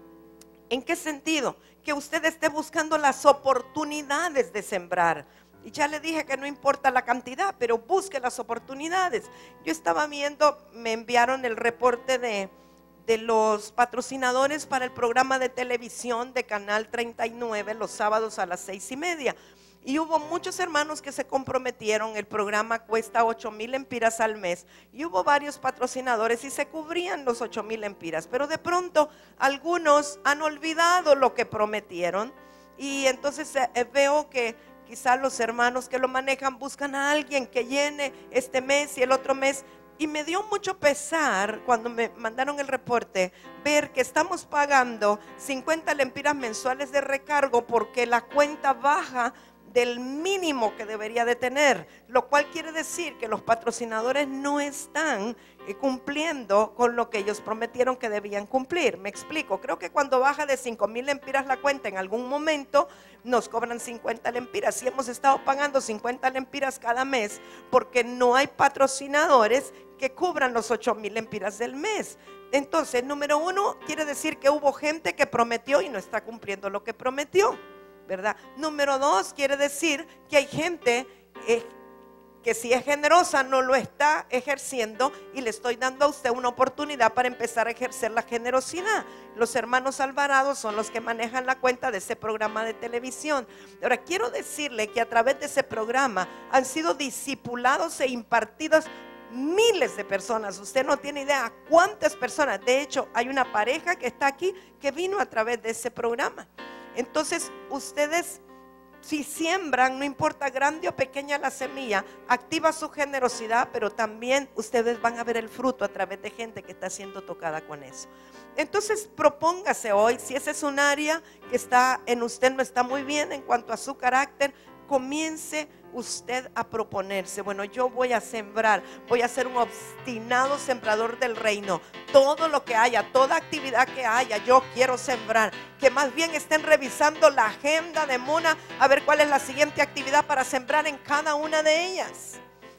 ¿En qué sentido? Que usted esté buscando las oportunidades de sembrar. Y ya le dije que no importa la cantidad, pero busque las oportunidades. Yo estaba viendo, me enviaron el reporte de, de los patrocinadores para el programa de televisión de Canal treinta y nueve los sábados a las seis y media. Y hubo muchos hermanos que se comprometieron. El programa cuesta ocho mil empiras al mes. Y hubo varios patrocinadores y se cubrían los ocho mil empiras. Pero de pronto algunos han olvidado lo que prometieron. Y entonces eh, veo que quizás los hermanos que lo manejan buscan a alguien que llene este mes y el otro mes. Y me dio mucho pesar cuando me mandaron el reporte ver que estamos pagando cincuenta lempiras mensuales de recargo porque la cuenta baja del mínimo que debería de tener, lo cual quiere decir que los patrocinadores no están eh, cumpliendo con lo que ellos prometieron que debían cumplir. Me explico, creo que cuando baja de cinco mil lempiras la cuenta en algún momento nos cobran cincuenta lempiras. Si hemos estado pagando cincuenta lempiras cada mes porque no hay patrocinadores que cubran los ocho mil lempiras del mes. Entonces, número uno, quiere decir que hubo gente que prometió y no está cumpliendo lo que prometió, ¿verdad? Número dos, quiere decir que hay gente eh, que si es generosa no lo está ejerciendo y le estoy dando a usted una oportunidad para empezar a ejercer la generosidad. Los hermanos Alvarado son los que manejan la cuenta de ese programa de televisión. Ahora quiero decirle que a través de ese programa han sido discipulados e impartidos miles de personas. Usted no tiene idea cuántas personas. De hecho, hay una pareja que está aquí que vino a través de ese programa. Entonces ustedes, si siembran, no importa grande o pequeña la semilla, activa su generosidad, pero también ustedes van a ver el fruto a través de gente que está siendo tocada con eso. Entonces propóngase hoy, si ese es un área que está en usted, no está muy bien en cuanto a su carácter, comience usted a proponerse, bueno, yo voy a sembrar, voy a ser un obstinado sembrador del reino. Todo lo que haya, toda actividad que haya, yo quiero sembrar. Que más bien estén revisando la agenda de Muna a ver cuál es la siguiente actividad para sembrar en cada una de ellas.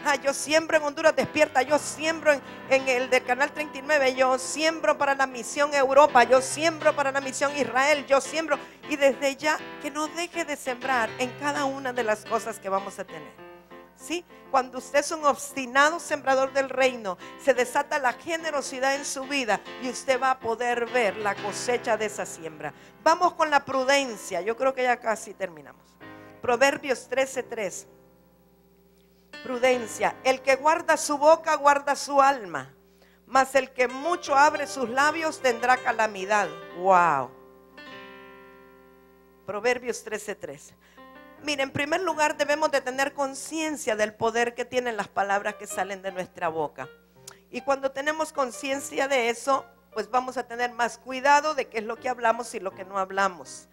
Ah, yo siembro en Honduras Despierta, yo siembro en, en el del Canal treinta y nueve, yo siembro para la misión Europa, yo siembro para la misión Israel, yo siembro. Y desde ya, que no deje de sembrar en cada una de las cosas que vamos a tener. ¿Sí? Cuando usted es un obstinado sembrador del reino, se desata la generosidad en su vida y usted va a poder ver la cosecha de esa siembra. Vamos con la prudencia, yo creo que ya casi terminamos. Proverbios trece tres. Prudencia, el que guarda su boca guarda su alma, mas el que mucho abre sus labios tendrá calamidad. Wow. Proverbios trece tres. Mire, en primer lugar debemos de tener conciencia del poder que tienen las palabras que salen de nuestra boca. Y cuando tenemos conciencia de eso, pues vamos a tener más cuidado de qué es lo que hablamos y lo que no hablamos.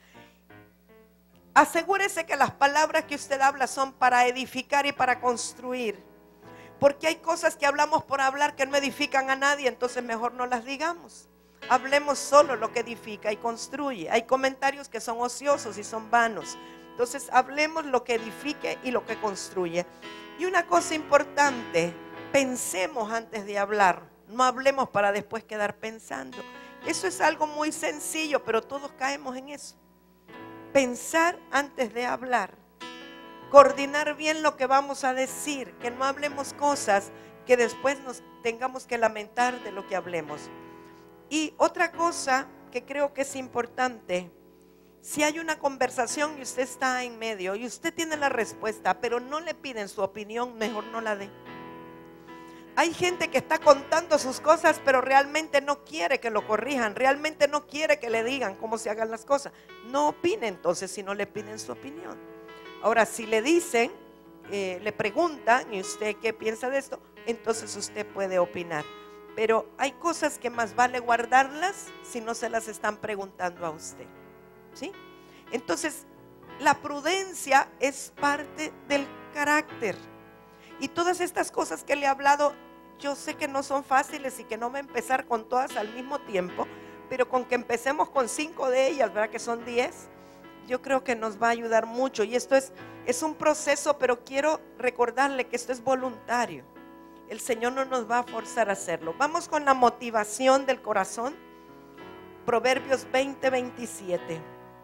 Asegúrese que las palabras que usted habla son para edificar y para construir. Porque hay cosas que hablamos por hablar que no edifican a nadie, entonces mejor no las digamos. Hablemos solo lo que edifica y construye. Hay comentarios que son ociosos y son vanos. Entonces hablemos lo que edifique y lo que construye. Y una cosa importante, pensemos antes de hablar. No hablemos para después quedar pensando. Eso es algo muy sencillo, pero todos caemos en eso. Pensar antes de hablar. Coordinar bien lo que vamos a decir. Que no hablemos cosas que después nos tengamos que lamentar de lo que hablemos. Y otra cosa que creo que es importante. Si hay una conversación y usted está en medio y usted tiene la respuesta, pero no le piden su opinión, mejor no la dé. Hay gente que está contando sus cosas, pero realmente no quiere que lo corrijan, realmente no quiere que le digan cómo se hagan las cosas. No opine entonces si no le piden su opinión. Ahora, si le dicen, eh, le preguntan, ¿y usted qué piensa de esto? Entonces usted puede opinar. Pero hay cosas que más vale guardarlas si no se las están preguntando a usted. ¿Sí? Entonces, la prudencia es parte del carácter. Y todas estas cosas que le he hablado, yo sé que no son fáciles y que no va a empezar con todas al mismo tiempo, pero con que empecemos con cinco de ellas, ¿verdad? Que son diez, yo creo que nos va a ayudar mucho. Y esto es, es un proceso, pero quiero recordarle que esto es voluntario. El Señor no nos va a forzar a hacerlo. Vamos con la motivación del corazón. Proverbios veinte veintisiete.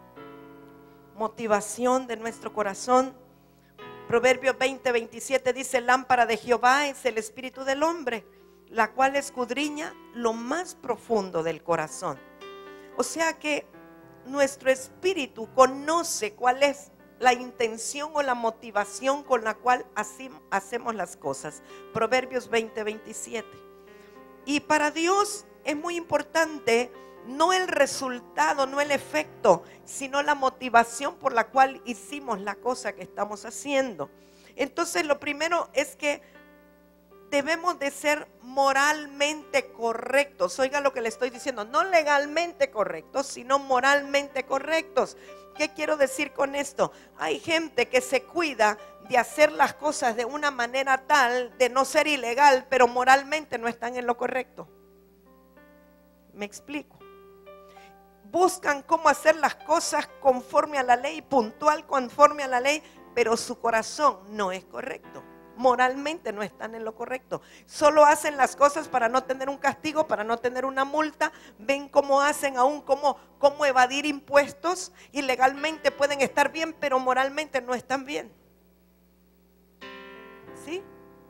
Motivación de nuestro corazón. Proverbios veinte veintisiete dice: lámpara de Jehová es el espíritu del hombre, la cual escudriña lo más profundo del corazón. O sea que nuestro espíritu conoce cuál es la intención o la motivación con la cual hacemos las cosas. Proverbios veinte veintisiete. Y para Dios es muy importante no el resultado, no el efecto, sino la motivación por la cual hicimos la cosa que estamos haciendo. Entonces lo primero es que debemos de ser moralmente correctos. Oiga lo que le estoy diciendo, no legalmente correctos, sino moralmente correctos. ¿Qué quiero decir con esto? Hay gente que se cuida de hacer las cosas de una manera tal de no ser ilegal, pero moralmente no están en lo correcto. ¿Me explico? Buscan cómo hacer las cosas conforme a la ley, puntual conforme a la ley, pero su corazón no es correcto. Moralmente no están en lo correcto. Solo hacen las cosas para no tener un castigo, para no tener una multa. Ven cómo hacen aún, cómo, cómo evadir impuestos. Y legalmente pueden estar bien, pero moralmente no están bien. ¿Sí?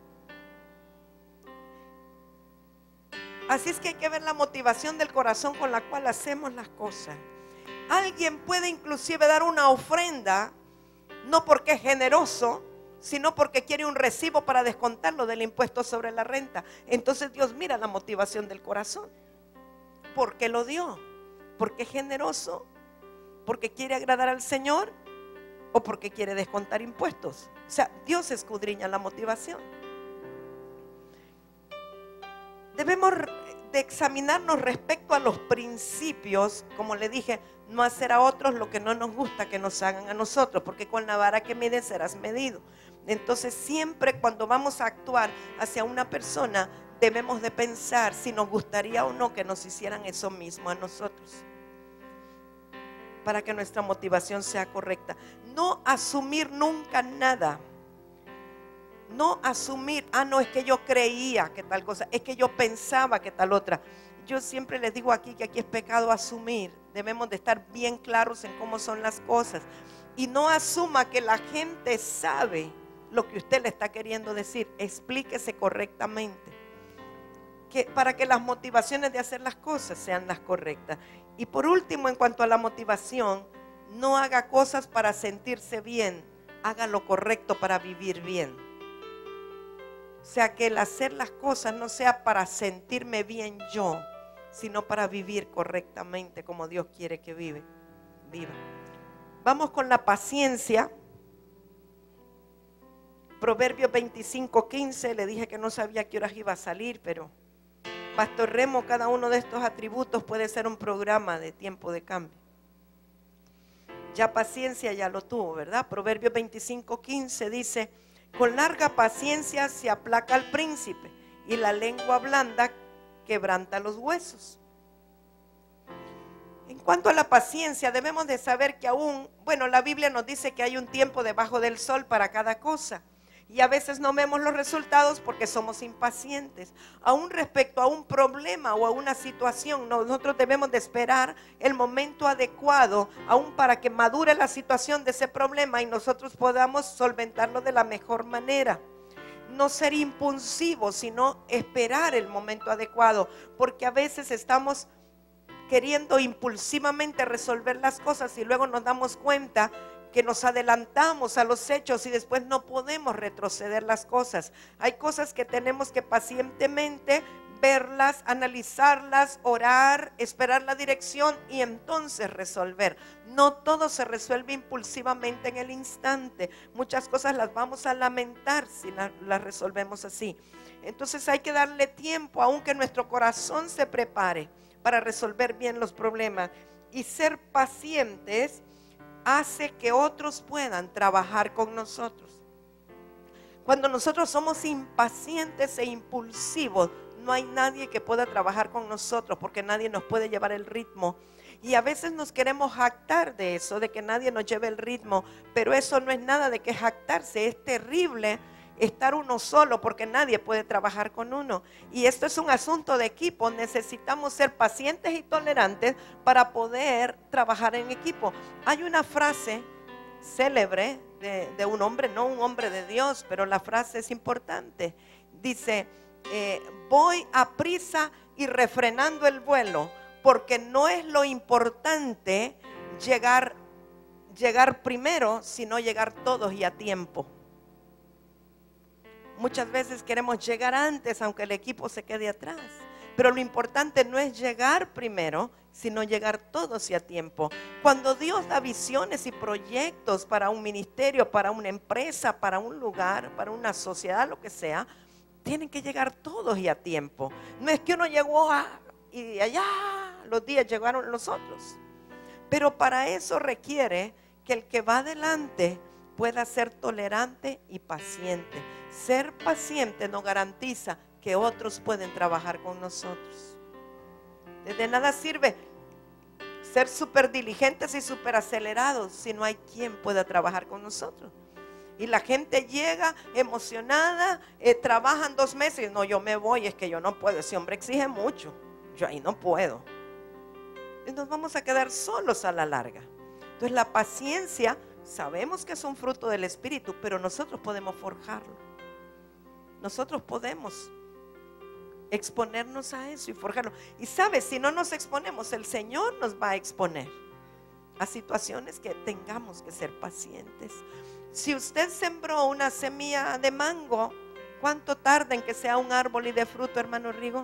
Así es que hay que ver la motivación del corazón con la cual hacemos las cosas. Alguien puede inclusive dar una ofrenda, no porque es generoso, sino porque quiere un recibo para descontarlo del impuesto sobre la renta. Entonces Dios mira la motivación del corazón. ¿Por qué lo dio? ¿Porque es generoso? ¿Porque quiere agradar al Señor? ¿O porque quiere descontar impuestos? O sea, Dios escudriña la motivación. Debemos de examinarnos respecto a los principios, como le dije, no hacer a otros lo que no nos gusta que nos hagan a nosotros, porque con la vara que mides serás medido. Entonces siempre cuando vamos a actuar hacia una persona, debemos de pensar si nos gustaría o no que nos hicieran eso mismo a nosotros, para que nuestra motivación sea correcta. No asumir nunca nada No asumir, ah, no, es que yo creía que tal cosa, es que yo pensaba que tal otra. Yo siempre les digo aquí que aquí es pecado asumir. Debemos de estar bien claros en cómo son las cosas. Y no asuma que la gente sabe lo que usted le está queriendo decir. Explíquese correctamente, que, para que las motivaciones de hacer las cosas sean las correctas. Y por último, en cuanto a la motivación, no haga cosas para sentirse bien, haga lo correcto para vivir bien. O sea, que el hacer las cosas no sea para sentirme bien yo, sino para vivir correctamente como Dios quiere que vive, viva. Vamos con la paciencia. Proverbios veinticinco quince, le dije que no sabía a qué horas iba a salir, pero Pastor Remo, cada uno de estos atributos puede ser un programa de tiempo de cambio. Ya paciencia ya lo tuvo, ¿verdad? Proverbios veinticinco quince dice: con larga paciencia se aplaca al príncipe, y la lengua blanda quebranta los huesos. En cuanto a la paciencia, debemos de saber que aún, bueno, la Biblia nos dice que hay un tiempo debajo del sol para cada cosa. Y a veces no vemos los resultados porque somos impacientes. Aún respecto a un problema o a una situación, nosotros debemos de esperar el momento adecuado, aún para que madure la situación de ese problema y nosotros podamos solventarlo de la mejor manera. No ser impulsivos, sino esperar el momento adecuado, porque a veces estamos queriendo impulsivamente resolver las cosas y luego nos damos cuenta que nos adelantamos a los hechos y después no podemos retroceder las cosas. Hay cosas que tenemos que pacientemente verlas, analizarlas, orar, esperar la dirección y entonces resolver. No todo se resuelve impulsivamente en el instante. Muchas cosas las vamos a lamentar si las la resolvemos así. Entonces hay que darle tiempo, aunque nuestro corazón se prepare para resolver bien los problemas. Y ser pacientes hace que otros puedan trabajar con nosotros. Cuando nosotros somos impacientes e impulsivos, no hay nadie que pueda trabajar con nosotros, porque nadie nos puede llevar el ritmo. Y a veces nos queremos jactar de eso, de que nadie nos lleve el ritmo, pero eso no es nada de que jactarse. Es terrible estar uno solo, porque nadie puede trabajar con uno. Y esto es un asunto de equipo. Necesitamos ser pacientes y tolerantes para poder trabajar en equipo. Hay una frase célebre de, de un hombre, no un hombre de Dios, pero la frase es importante. Dice: eh, voy a prisa y refrenando el vuelo, porque no es lo importante llegar, llegar primero, sino llegar todos y a tiempo. Muchas veces queremos llegar antes, aunque el equipo se quede atrás. Pero lo importante no es llegar primero, sino llegar todos y a tiempo. Cuando Dios da visiones y proyectos para un ministerio, para una empresa, para un lugar, para una sociedad, lo que sea, tienen que llegar todos y a tiempo. No es que uno llegó a, y de allá los días llegaron los otros. Pero para eso requiere que el que va adelante pueda ser tolerante y paciente. Ser paciente nos garantiza que otros pueden trabajar con nosotros. De nada sirve ser súper diligentes y súper acelerados si no hay quien pueda trabajar con nosotros. Y la gente llega emocionada, eh, trabajan dos meses, no, yo me voy, es que yo no puedo, ese hombre exige mucho, yo ahí no puedo. Y nos vamos a quedar solos a la larga. Entonces la paciencia, sabemos que es un fruto del Espíritu, pero nosotros podemos forjarlo. Nosotros podemos exponernos a eso y forjarlo. Y sabes, si no nos exponemos, el Señor nos va a exponer a situaciones que tengamos que ser pacientes. Si usted sembró una semilla de mango, ¿cuánto tarda en que sea un árbol y de fruto, hermano Rigo?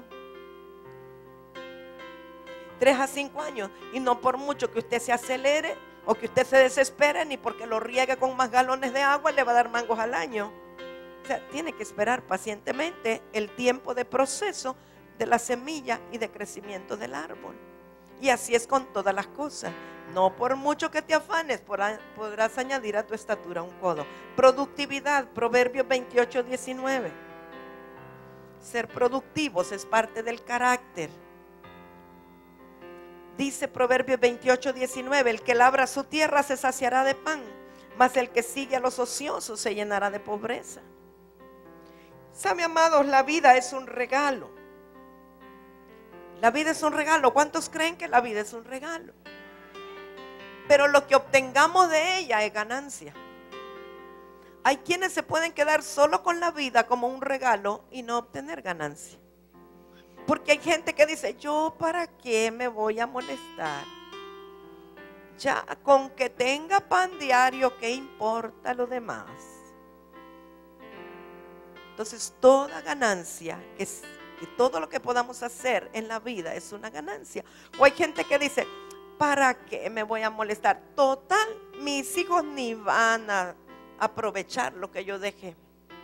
Tres a cinco años. Y no por mucho que usted se acelere o que usted se desespere, ni porque lo riegue con más galones de agua le va a dar mangos al año. O sea, tiene que esperar pacientemente el tiempo de proceso de la semilla y de crecimiento del árbol. Y así es con todas las cosas. No por mucho que te afanes podrás añadir a tu estatura un codo. Productividad, Proverbios veintiocho diecinueve. Ser productivos es parte del carácter. Dice Proverbios veintiocho diecinueve: el que labra su tierra se saciará de pan, mas el que sigue a los ociosos se llenará de pobreza. Sabe, amados, la vida es un regalo. La vida es un regalo. ¿Cuántos creen que la vida es un regalo? Pero lo que obtengamos de ella es ganancia. Hay quienes se pueden quedar solo con la vida como un regalo y no obtener ganancia. Porque hay gente que dice, yo para qué me voy a molestar. Ya con que tenga pan diario, ¿qué importa lo demás? Entonces toda ganancia, que, es, que todo lo que podamos hacer en la vida es una ganancia. O hay gente que dice, ¿para qué me voy a molestar? Total, mis hijos ni van a aprovechar lo que yo dejé.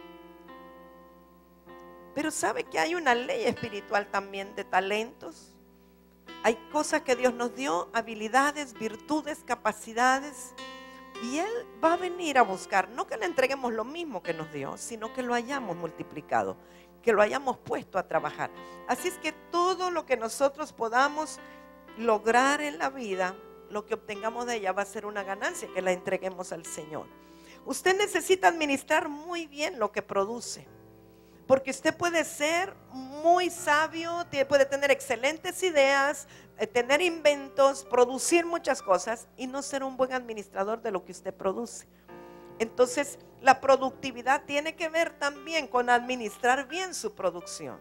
Pero sabe que hay una ley espiritual también de talentos. Hay cosas que Dios nos dio, habilidades, virtudes, capacidades, y Él va a venir a buscar, no que le entreguemos lo mismo que nos dio, sino que lo hayamos multiplicado, que lo hayamos puesto a trabajar. Así es que todo lo que nosotros podamos lograr en la vida, lo que obtengamos de ella va a ser una ganancia, que la entreguemos al Señor. Usted necesita administrar muy bien lo que produce, porque usted puede ser muy sabio, puede tener excelentes ideas, tener inventos, producir muchas cosas y no ser un buen administrador de lo que usted produce. Entonces, la productividad tiene que ver también con administrar bien su producción.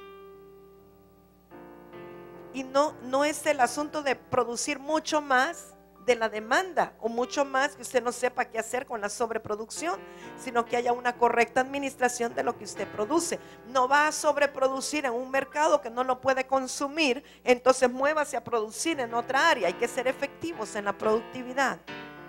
Y no, no es el asunto de producir mucho más de la demanda o mucho más que usted no sepa qué hacer con la sobreproducción, sino que haya una correcta administración de lo que usted produce. No va a sobreproducir en un mercado que no lo puede consumir, entonces muévase a producir en otra área. Hay que ser efectivos en la productividad.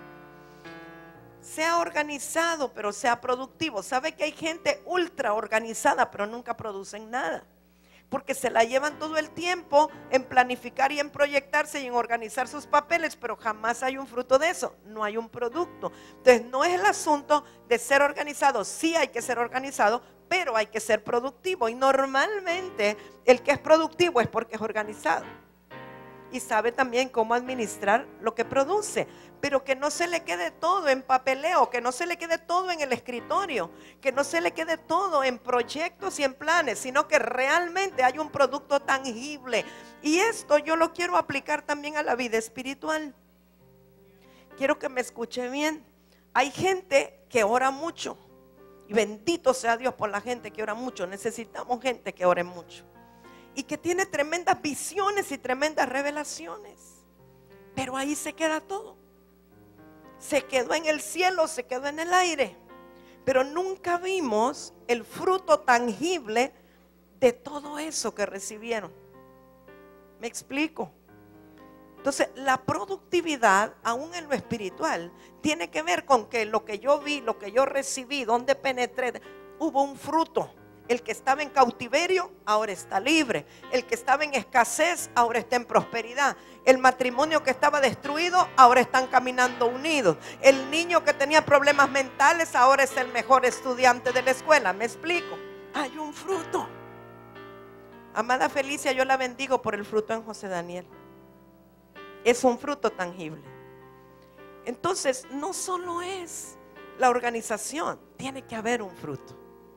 Sea organizado, pero sea productivo. ¿Sabe que hay gente ultra organizada, pero nunca producen nada? Porque se la llevan todo el tiempo en planificar y en proyectarse y en organizar sus papeles, pero jamás hay un fruto de eso, no hay un producto. Entonces no es el asunto de ser organizado, sí hay que ser organizado, pero hay que ser productivo. Y normalmente el que es productivo es porque es organizado y sabe también cómo administrar lo que produce. Pero que no se le quede todo en papeleo, que no se le quede todo en el escritorio, que no se le quede todo en proyectos y en planes, sino que realmente hay un producto tangible. Y esto yo lo quiero aplicar también a la vida espiritual. Quiero que me escuche bien. Hay gente que ora mucho, y bendito sea Dios por la gente que ora mucho. Necesitamos gente que ore mucho y que tiene tremendas visiones y tremendas revelaciones, pero ahí se queda todo. Se quedó en el cielo, se quedó en el aire, pero nunca vimos el fruto tangible de todo eso que recibieron. ¿Me explico? Entonces, la productividad, aún en lo espiritual, tiene que ver con que lo que yo vi, lo que yo recibí, donde penetré, hubo un fruto. El que estaba en cautiverio ahora está libre. El que estaba en escasez ahora está en prosperidad. El matrimonio que estaba destruido ahora están caminando unidos. El niño que tenía problemas mentales ahora es el mejor estudiante de la escuela. ¿Me explico? Hay un fruto. Amada Felicia, yo la bendigo por el fruto en José Daniel. Es un fruto tangible. Entonces, no solo es la organización, tiene que haber un fruto.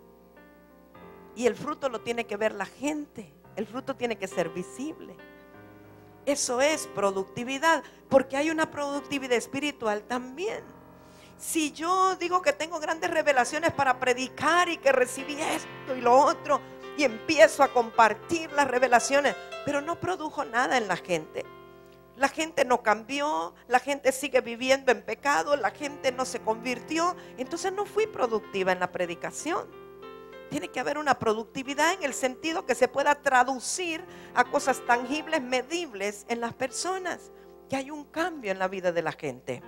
Y el fruto lo tiene que ver la gente. El fruto tiene que ser visible. Eso es productividad, porque hay una productividad espiritual también. Si yo digo que tengo grandes revelaciones para predicar y que recibí esto y lo otro, y empiezo a compartir las revelaciones, pero no produjo nada en la gente. La gente no cambió, la gente sigue viviendo en pecado, la gente no se convirtió. Entonces no fui productiva en la predicación. Tiene que haber una productividad en el sentido que se pueda traducir a cosas tangibles, medibles en las personas, que hay un cambio en la vida de la gente.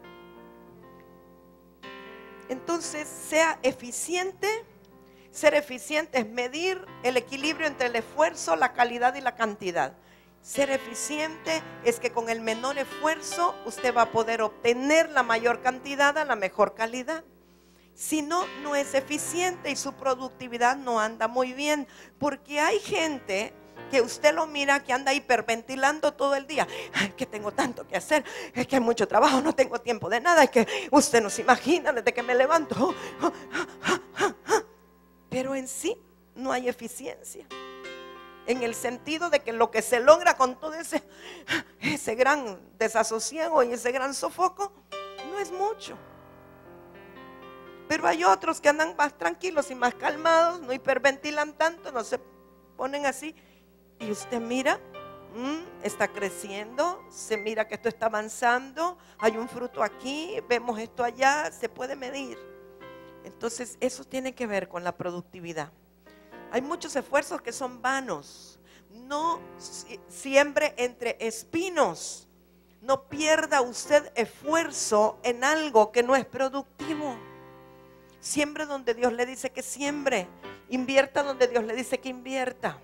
Entonces, sea eficiente. Ser eficiente es medir el equilibrio entre el esfuerzo, la calidad y la cantidad. Ser eficiente es que con el menor esfuerzo usted va a poder obtener la mayor cantidad a la mejor calidad. Si no, no es eficiente y su productividad no anda muy bien. Porque hay gente que usted lo mira que anda hiperventilando todo el día. Ay, que tengo tanto que hacer, es que hay mucho trabajo, no tengo tiempo de nada. Es que usted no se imagina desde que me levanto. pero en sí no hay eficiencia. En el sentido de que lo que se logra con todo ese, ese gran desasosiego y ese gran sofoco no es mucho. Pero hay otros que andan más tranquilos y más calmados, no hiperventilan tanto, no se ponen así. Y usted mira, mmm, está creciendo, se mira que esto está avanzando, hay un fruto aquí, vemos esto allá, se puede medir. Entonces eso tiene que ver con la productividad. Hay muchos esfuerzos que son vanos. No siembre entre espinos. No pierda usted esfuerzo en algo que no es productivo. Siembre donde Dios le dice que siembre. Invierta donde Dios le dice que invierta.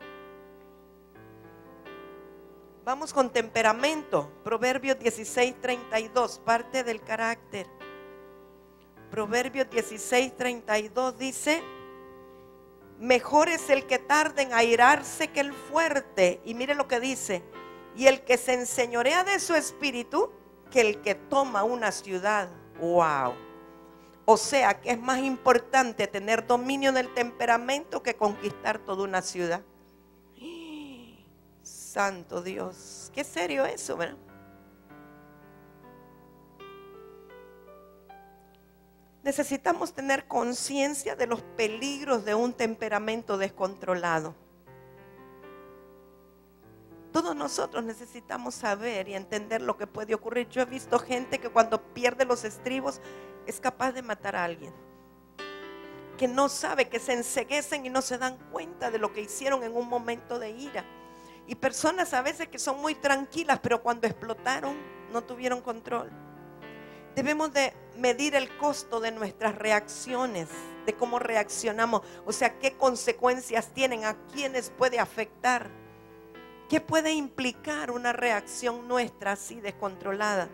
Vamos con temperamento. Proverbios dieciséis, treinta y dos, parte del carácter. Proverbios dieciséis, treinta y dos dice: mejor es el que tarda en airarse que el fuerte. Y mire lo que dice: y el que se enseñorea de su espíritu que el que toma una ciudad. Wow. O sea que es más importante tener dominio del temperamento que conquistar toda una ciudad. Santo Dios, qué serio eso, ¿verdad? Necesitamos tener conciencia de los peligros de un temperamento descontrolado. Todos nosotros necesitamos saber y entender lo que puede ocurrir. Yo he visto gente que cuando pierde los estribos es capaz de matar a alguien. Que no sabe, que se enceguecen y no se dan cuenta de lo que hicieron en un momento de ira. Y personas a veces que son muy tranquilas, pero cuando explotaron no tuvieron control. Debemos de medir el costo de nuestras reacciones, de cómo reaccionamos, o sea, qué consecuencias tienen, a quiénes puede afectar, qué puede implicar una reacción nuestra así descontrolada.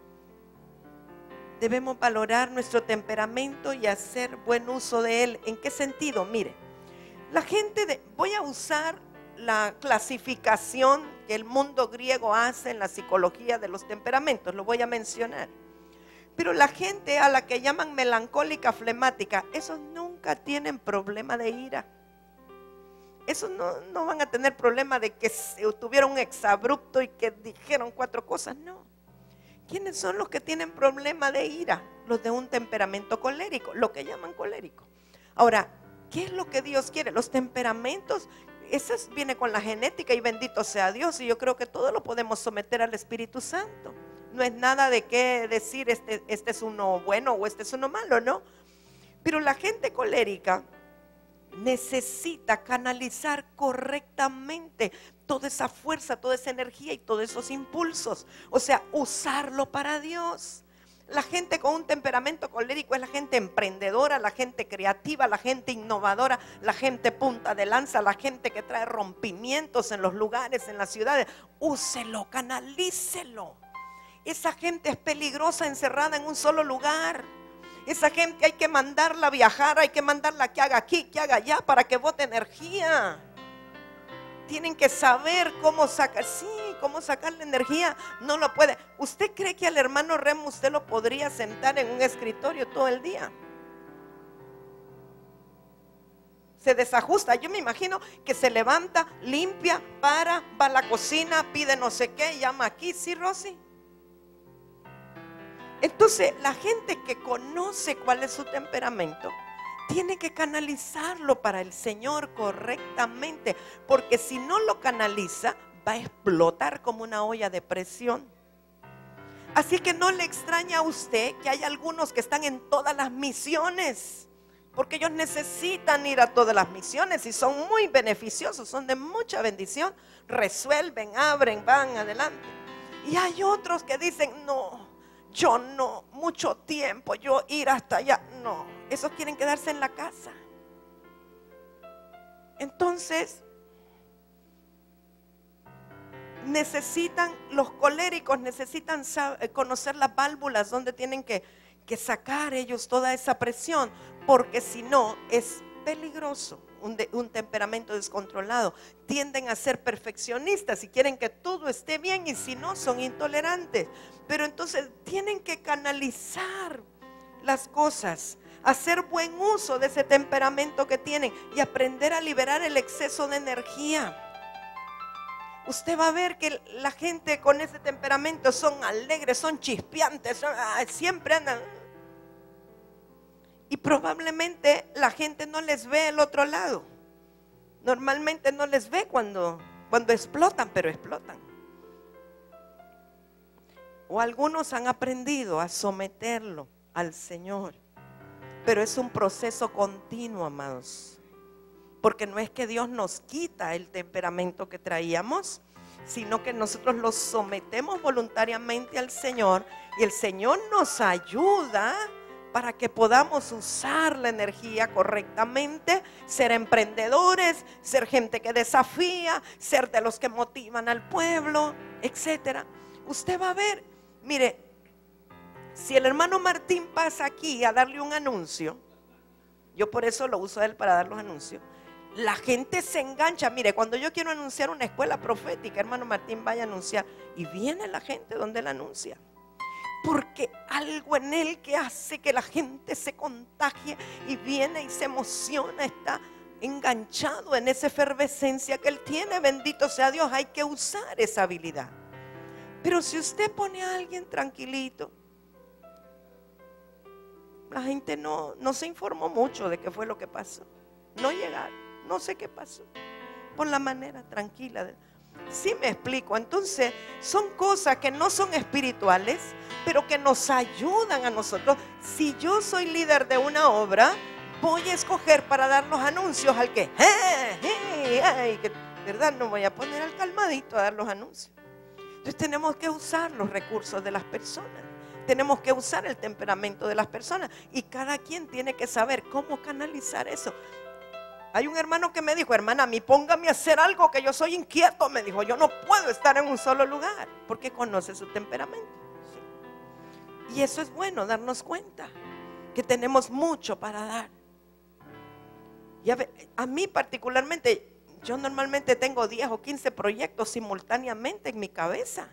Debemos valorar nuestro temperamento y hacer buen uso de él. ¿En qué sentido? Mire, la gente, de, voy a usar la clasificación que el mundo griego hace en la psicología de los temperamentos, lo voy a mencionar. Pero la gente a la que llaman melancólica, flemática, esos nunca tienen problema de ira. Esos no, no van a tener problema de que tuvieron un exabrupto y que dijeron cuatro cosas, no. ¿Quiénes son los que tienen problema de ira? Los de un temperamento colérico, lo que llaman colérico. Ahora, ¿qué es lo que Dios quiere? Los temperamentos, eso viene con la genética y bendito sea Dios. Y yo creo que todo lo podemos someter al Espíritu Santo. No es nada de qué decir este, este es uno bueno o este es uno malo, ¿no? Pero la gente colérica necesita canalizar correctamente toda esa fuerza, toda esa energía y todos esos impulsos. O sea, usarlo para Dios. La gente con un temperamento colérico es la gente emprendedora, la gente creativa, la gente innovadora, la gente punta de lanza, la gente que trae rompimientos en los lugares, en las ciudades. Úselo, canalícelo. Esa gente es peligrosa encerrada en un solo lugar. Esa gente hay que mandarla a viajar, hay que mandarla que haga aquí, que haga allá para que bote energía. Tienen que saber cómo sacar, sí, cómo sacar la energía. No lo puede. ¿Usted cree que al hermano Remo usted lo podría sentar en un escritorio todo el día? Se desajusta. Yo me imagino que se levanta, limpia, para, va a la cocina, pide no sé qué, llama aquí, ¿sí, Rosy? Entonces, la gente que conoce cuál es su temperamento tiene que canalizarlo para el Señor correctamente, porque si no lo canaliza, va a explotar como una olla de presión. Así que no le extraña a usted que hay algunos que están en todas las misiones, porque ellos necesitan ir a todas las misiones y son muy beneficiosos, son de mucha bendición, resuelven, abren, van adelante. Y hay otros que dicen, no, yo no, mucho tiempo, yo ir hasta allá, no, esos quieren quedarse en la casa. Entonces, necesitan, los coléricos necesitan saber, conocer las válvulas donde tienen que, que sacar ellos toda esa presión, porque si no es peligroso. Un, de, un temperamento descontrolado, tienden a ser perfeccionistas y quieren que todo esté bien, y si no son intolerantes. Pero entonces tienen que canalizar las cosas. hacer buen uso de ese temperamento que tienen y aprender a liberar el exceso de energía. Usted va a ver que la gente con ese temperamento son alegres, son chispeantes, son, siempre andan. Y probablemente la gente no les ve el otro lado. Normalmente no les ve cuando, cuando explotan, pero explotan. O algunos han aprendido a someterlo al Señor. Pero es un proceso continuo, amados. Porque no es que Dios nos quita el temperamento que traíamos, sino que nosotros lo sometemos voluntariamente al Señor. Y el Señor nos ayuda para que podamos usar la energía correctamente, ser emprendedores, ser gente que desafía, ser de los que motivan al pueblo, etcétera. Usted va a ver, mire, si el hermano Martín pasa aquí a darle un anuncio, yo por eso lo uso a él para dar los anuncios, la gente se engancha. Mire, cuando yo quiero anunciar una escuela profética, hermano Martín vaya a anunciar, y viene la gente donde él anuncia. Porque algo en él que hace que la gente se contagie y viene y se emociona, está enganchado en esa efervescencia que él tiene. Bendito sea Dios, hay que usar esa habilidad. Pero si usted pone a alguien tranquilito, la gente no, no se informó mucho de qué fue lo que pasó. No llegaron, no sé qué pasó. Por la manera tranquila de... Sí me explico. Entonces son cosas que no son espirituales, pero que nos ayudan a nosotros. Si yo soy líder de una obra, voy a escoger para dar los anuncios al que, ¡eh, eh, eh! que ¿verdad? No voy a poner al calmadito a dar los anuncios. Entonces tenemos que usar los recursos de las personas. Tenemos que usar el temperamento de las personas. Y cada quien tiene que saber cómo canalizar eso. Hay un hermano que me dijo, hermana, a mí póngame a hacer algo que yo soy inquieto. Me dijo, yo no puedo estar en un solo lugar. Porque conoce su temperamento. ¿Sí? Y eso es bueno, darnos cuenta que tenemos mucho para dar. Y a, ver, a mí particularmente, yo normalmente tengo diez o quince proyectos simultáneamente en mi cabeza.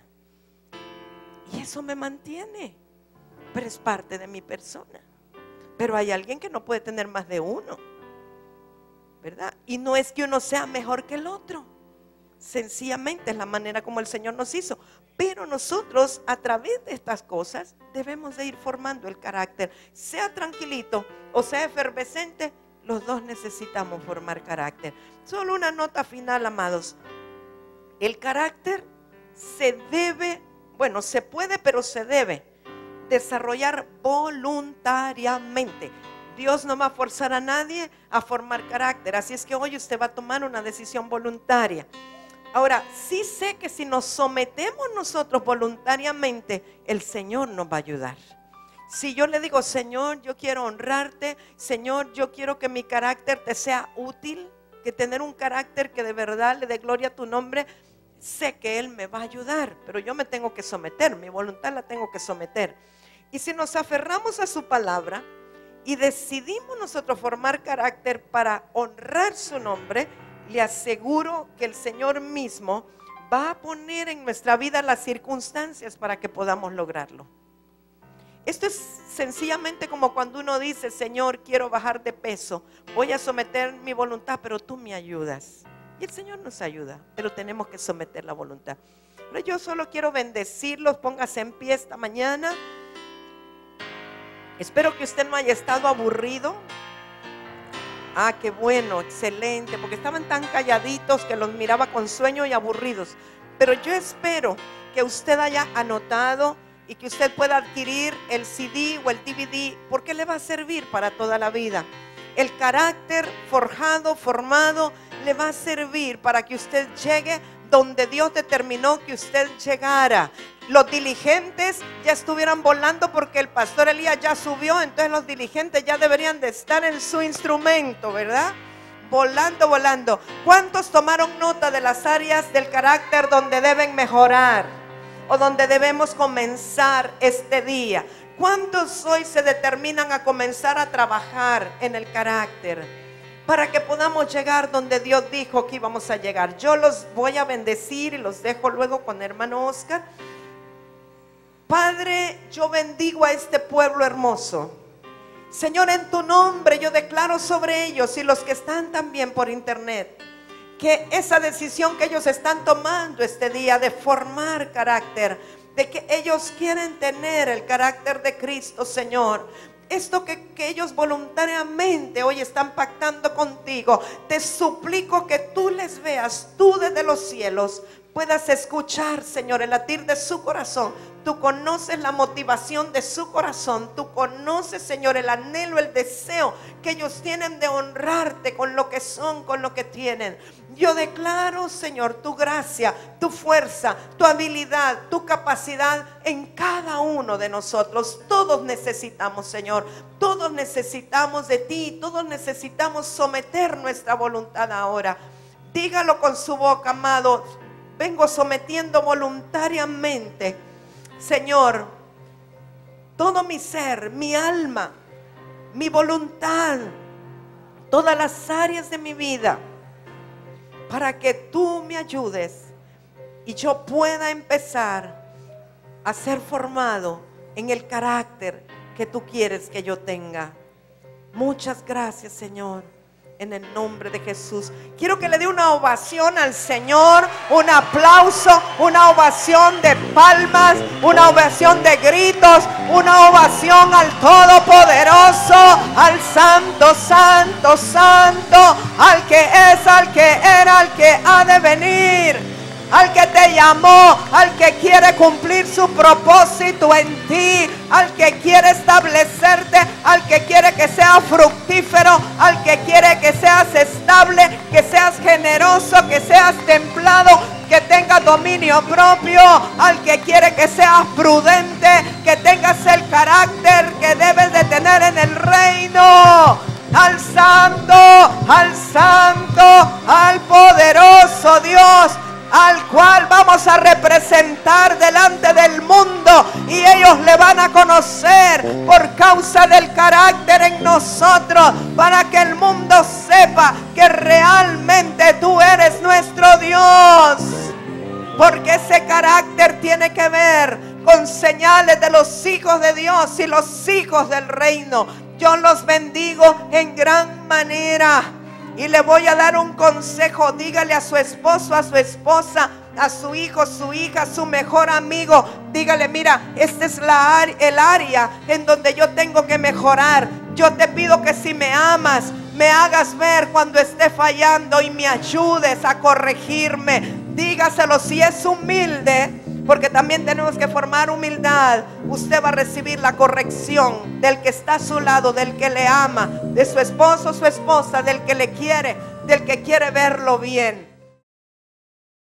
Y eso me mantiene. Pero es parte de mi persona. Pero hay alguien que no puede tener más de uno, ¿verdad? Y no es que uno sea mejor que el otro. Sencillamente es la manera como el Señor nos hizo. Pero nosotros a través de estas cosas debemos de ir formando el carácter. Sea tranquilito o sea efervescente, los dos necesitamos formar carácter. Solo una nota final, amados. El carácter se debe, bueno, se puede, pero se debe desarrollar voluntariamente. Dios no va a forzar a nadie a formar carácter. Así es que hoy usted va a tomar una decisión voluntaria. Ahora, sí sé que si nos sometemos nosotros voluntariamente, el Señor nos va a ayudar. Si yo le digo, Señor, yo quiero honrarte, Señor, yo quiero que mi carácter te sea útil, que tener un carácter que de verdad le dé gloria a tu nombre, sé que Él me va a ayudar, pero yo me tengo que someter, mi voluntad la tengo que someter. Y si nos aferramos a su palabra y decidimos nosotros formar carácter para honrar su nombre, le aseguro que el Señor mismo va a poner en nuestra vida las circunstancias para que podamos lograrlo. Esto es sencillamente como cuando uno dice, Señor, quiero bajar de peso, voy a someter mi voluntad, pero tú me ayudas. Y el Señor nos ayuda, pero tenemos que someter la voluntad. Pero yo solo quiero bendecirlos, póngase en pie esta mañana. Espero que usted no haya estado aburrido. Ah, qué bueno, excelente, porque estaban tan calladitos que los miraba con sueño y aburridos. Pero yo espero que usted haya anotado y que usted pueda adquirir el C D o el D V D, porque le va a servir para toda la vida. El carácter forjado, formado, le va a servir para que usted llegue donde Dios determinó que usted llegara. Los diligentes ya estuvieran volando porque el pastor Elías ya subió, entonces los diligentes ya deberían de estar en su instrumento, ¿verdad? Volando, volando. ¿Cuántos tomaron nota de las áreas del carácter donde deben mejorar o donde debemos comenzar este día? ¿Cuántos hoy se determinan a comenzar a trabajar en el carácter para que podamos llegar donde Dios dijo que íbamos a llegar? Yo los voy a bendecir y los dejo luego con hermano Oscar. Padre, yo bendigo a este pueblo hermoso. Señor, en tu nombre yo declaro sobre ellos y los que están también por internet, que esa decisión que ellos están tomando este día de formar carácter, de que ellos quieren tener el carácter de Cristo, Señor, esto que, que ellos voluntariamente hoy están pactando contigo, te suplico que tú les veas, tú desde los cielos puedas escuchar, Señor, el latir de su corazón. Tú conoces la motivación de su corazón. Tú conoces, Señor, el anhelo, el deseo que ellos tienen de honrarte con lo que son, con lo que tienen. Yo declaro, Señor, tu gracia, tu fuerza, tu habilidad, tu capacidad en cada uno de nosotros. Todos necesitamos, Señor, todos necesitamos de ti, todos necesitamos someter nuestra voluntad ahora. Dígalo con su boca, amado. Vengo sometiendo voluntariamente, Señor, todo mi ser, mi alma, mi voluntad, todas las áreas de mi vida, para que tú me ayudes y yo pueda empezar a ser formado en el carácter que tú quieres que yo tenga. Muchas gracias, Señor. En el nombre de Jesús. Quiero que le dé una ovación al Señor, un aplauso, una ovación de palmas, una ovación de gritos, una ovación al Todopoderoso, al Santo, Santo, Santo, al que es, al que era, al que ha de venir, al que te llamó, al que quiere cumplir su propósito en ti, al que quiere establecerte, al que quiere que seas fructífero, al que quiere que seas estable, que seas generoso, que seas templado, que tengas dominio propio, al que quiere que seas prudente, que tengas el carácter que debes de tener en el reino. Al santo, al santo, al poderoso Dios, al cual vamos a representar delante del mundo, y ellos le van a conocer por causa del carácter en nosotros, para que el mundo sepa que realmente tú eres nuestro Dios, porque ese carácter tiene que ver con señales de los hijos de Dios y los hijos del reino. Yo los bendigo en gran manera. Y le voy a dar un consejo. Dígale a su esposo, a su esposa, a su hijo, su hija, su mejor amigo. Dígale: mira, esta es la, el área en donde yo tengo que mejorar. Yo te pido que si me amas, me hagas ver cuando esté fallando y me ayudes a corregirme. Dígaselo. Si es humilde, porque también tenemos que formar humildad, usted va a recibir la corrección del que está a su lado, del que le ama, de su esposo, su esposa, del que le quiere, del que quiere verlo bien.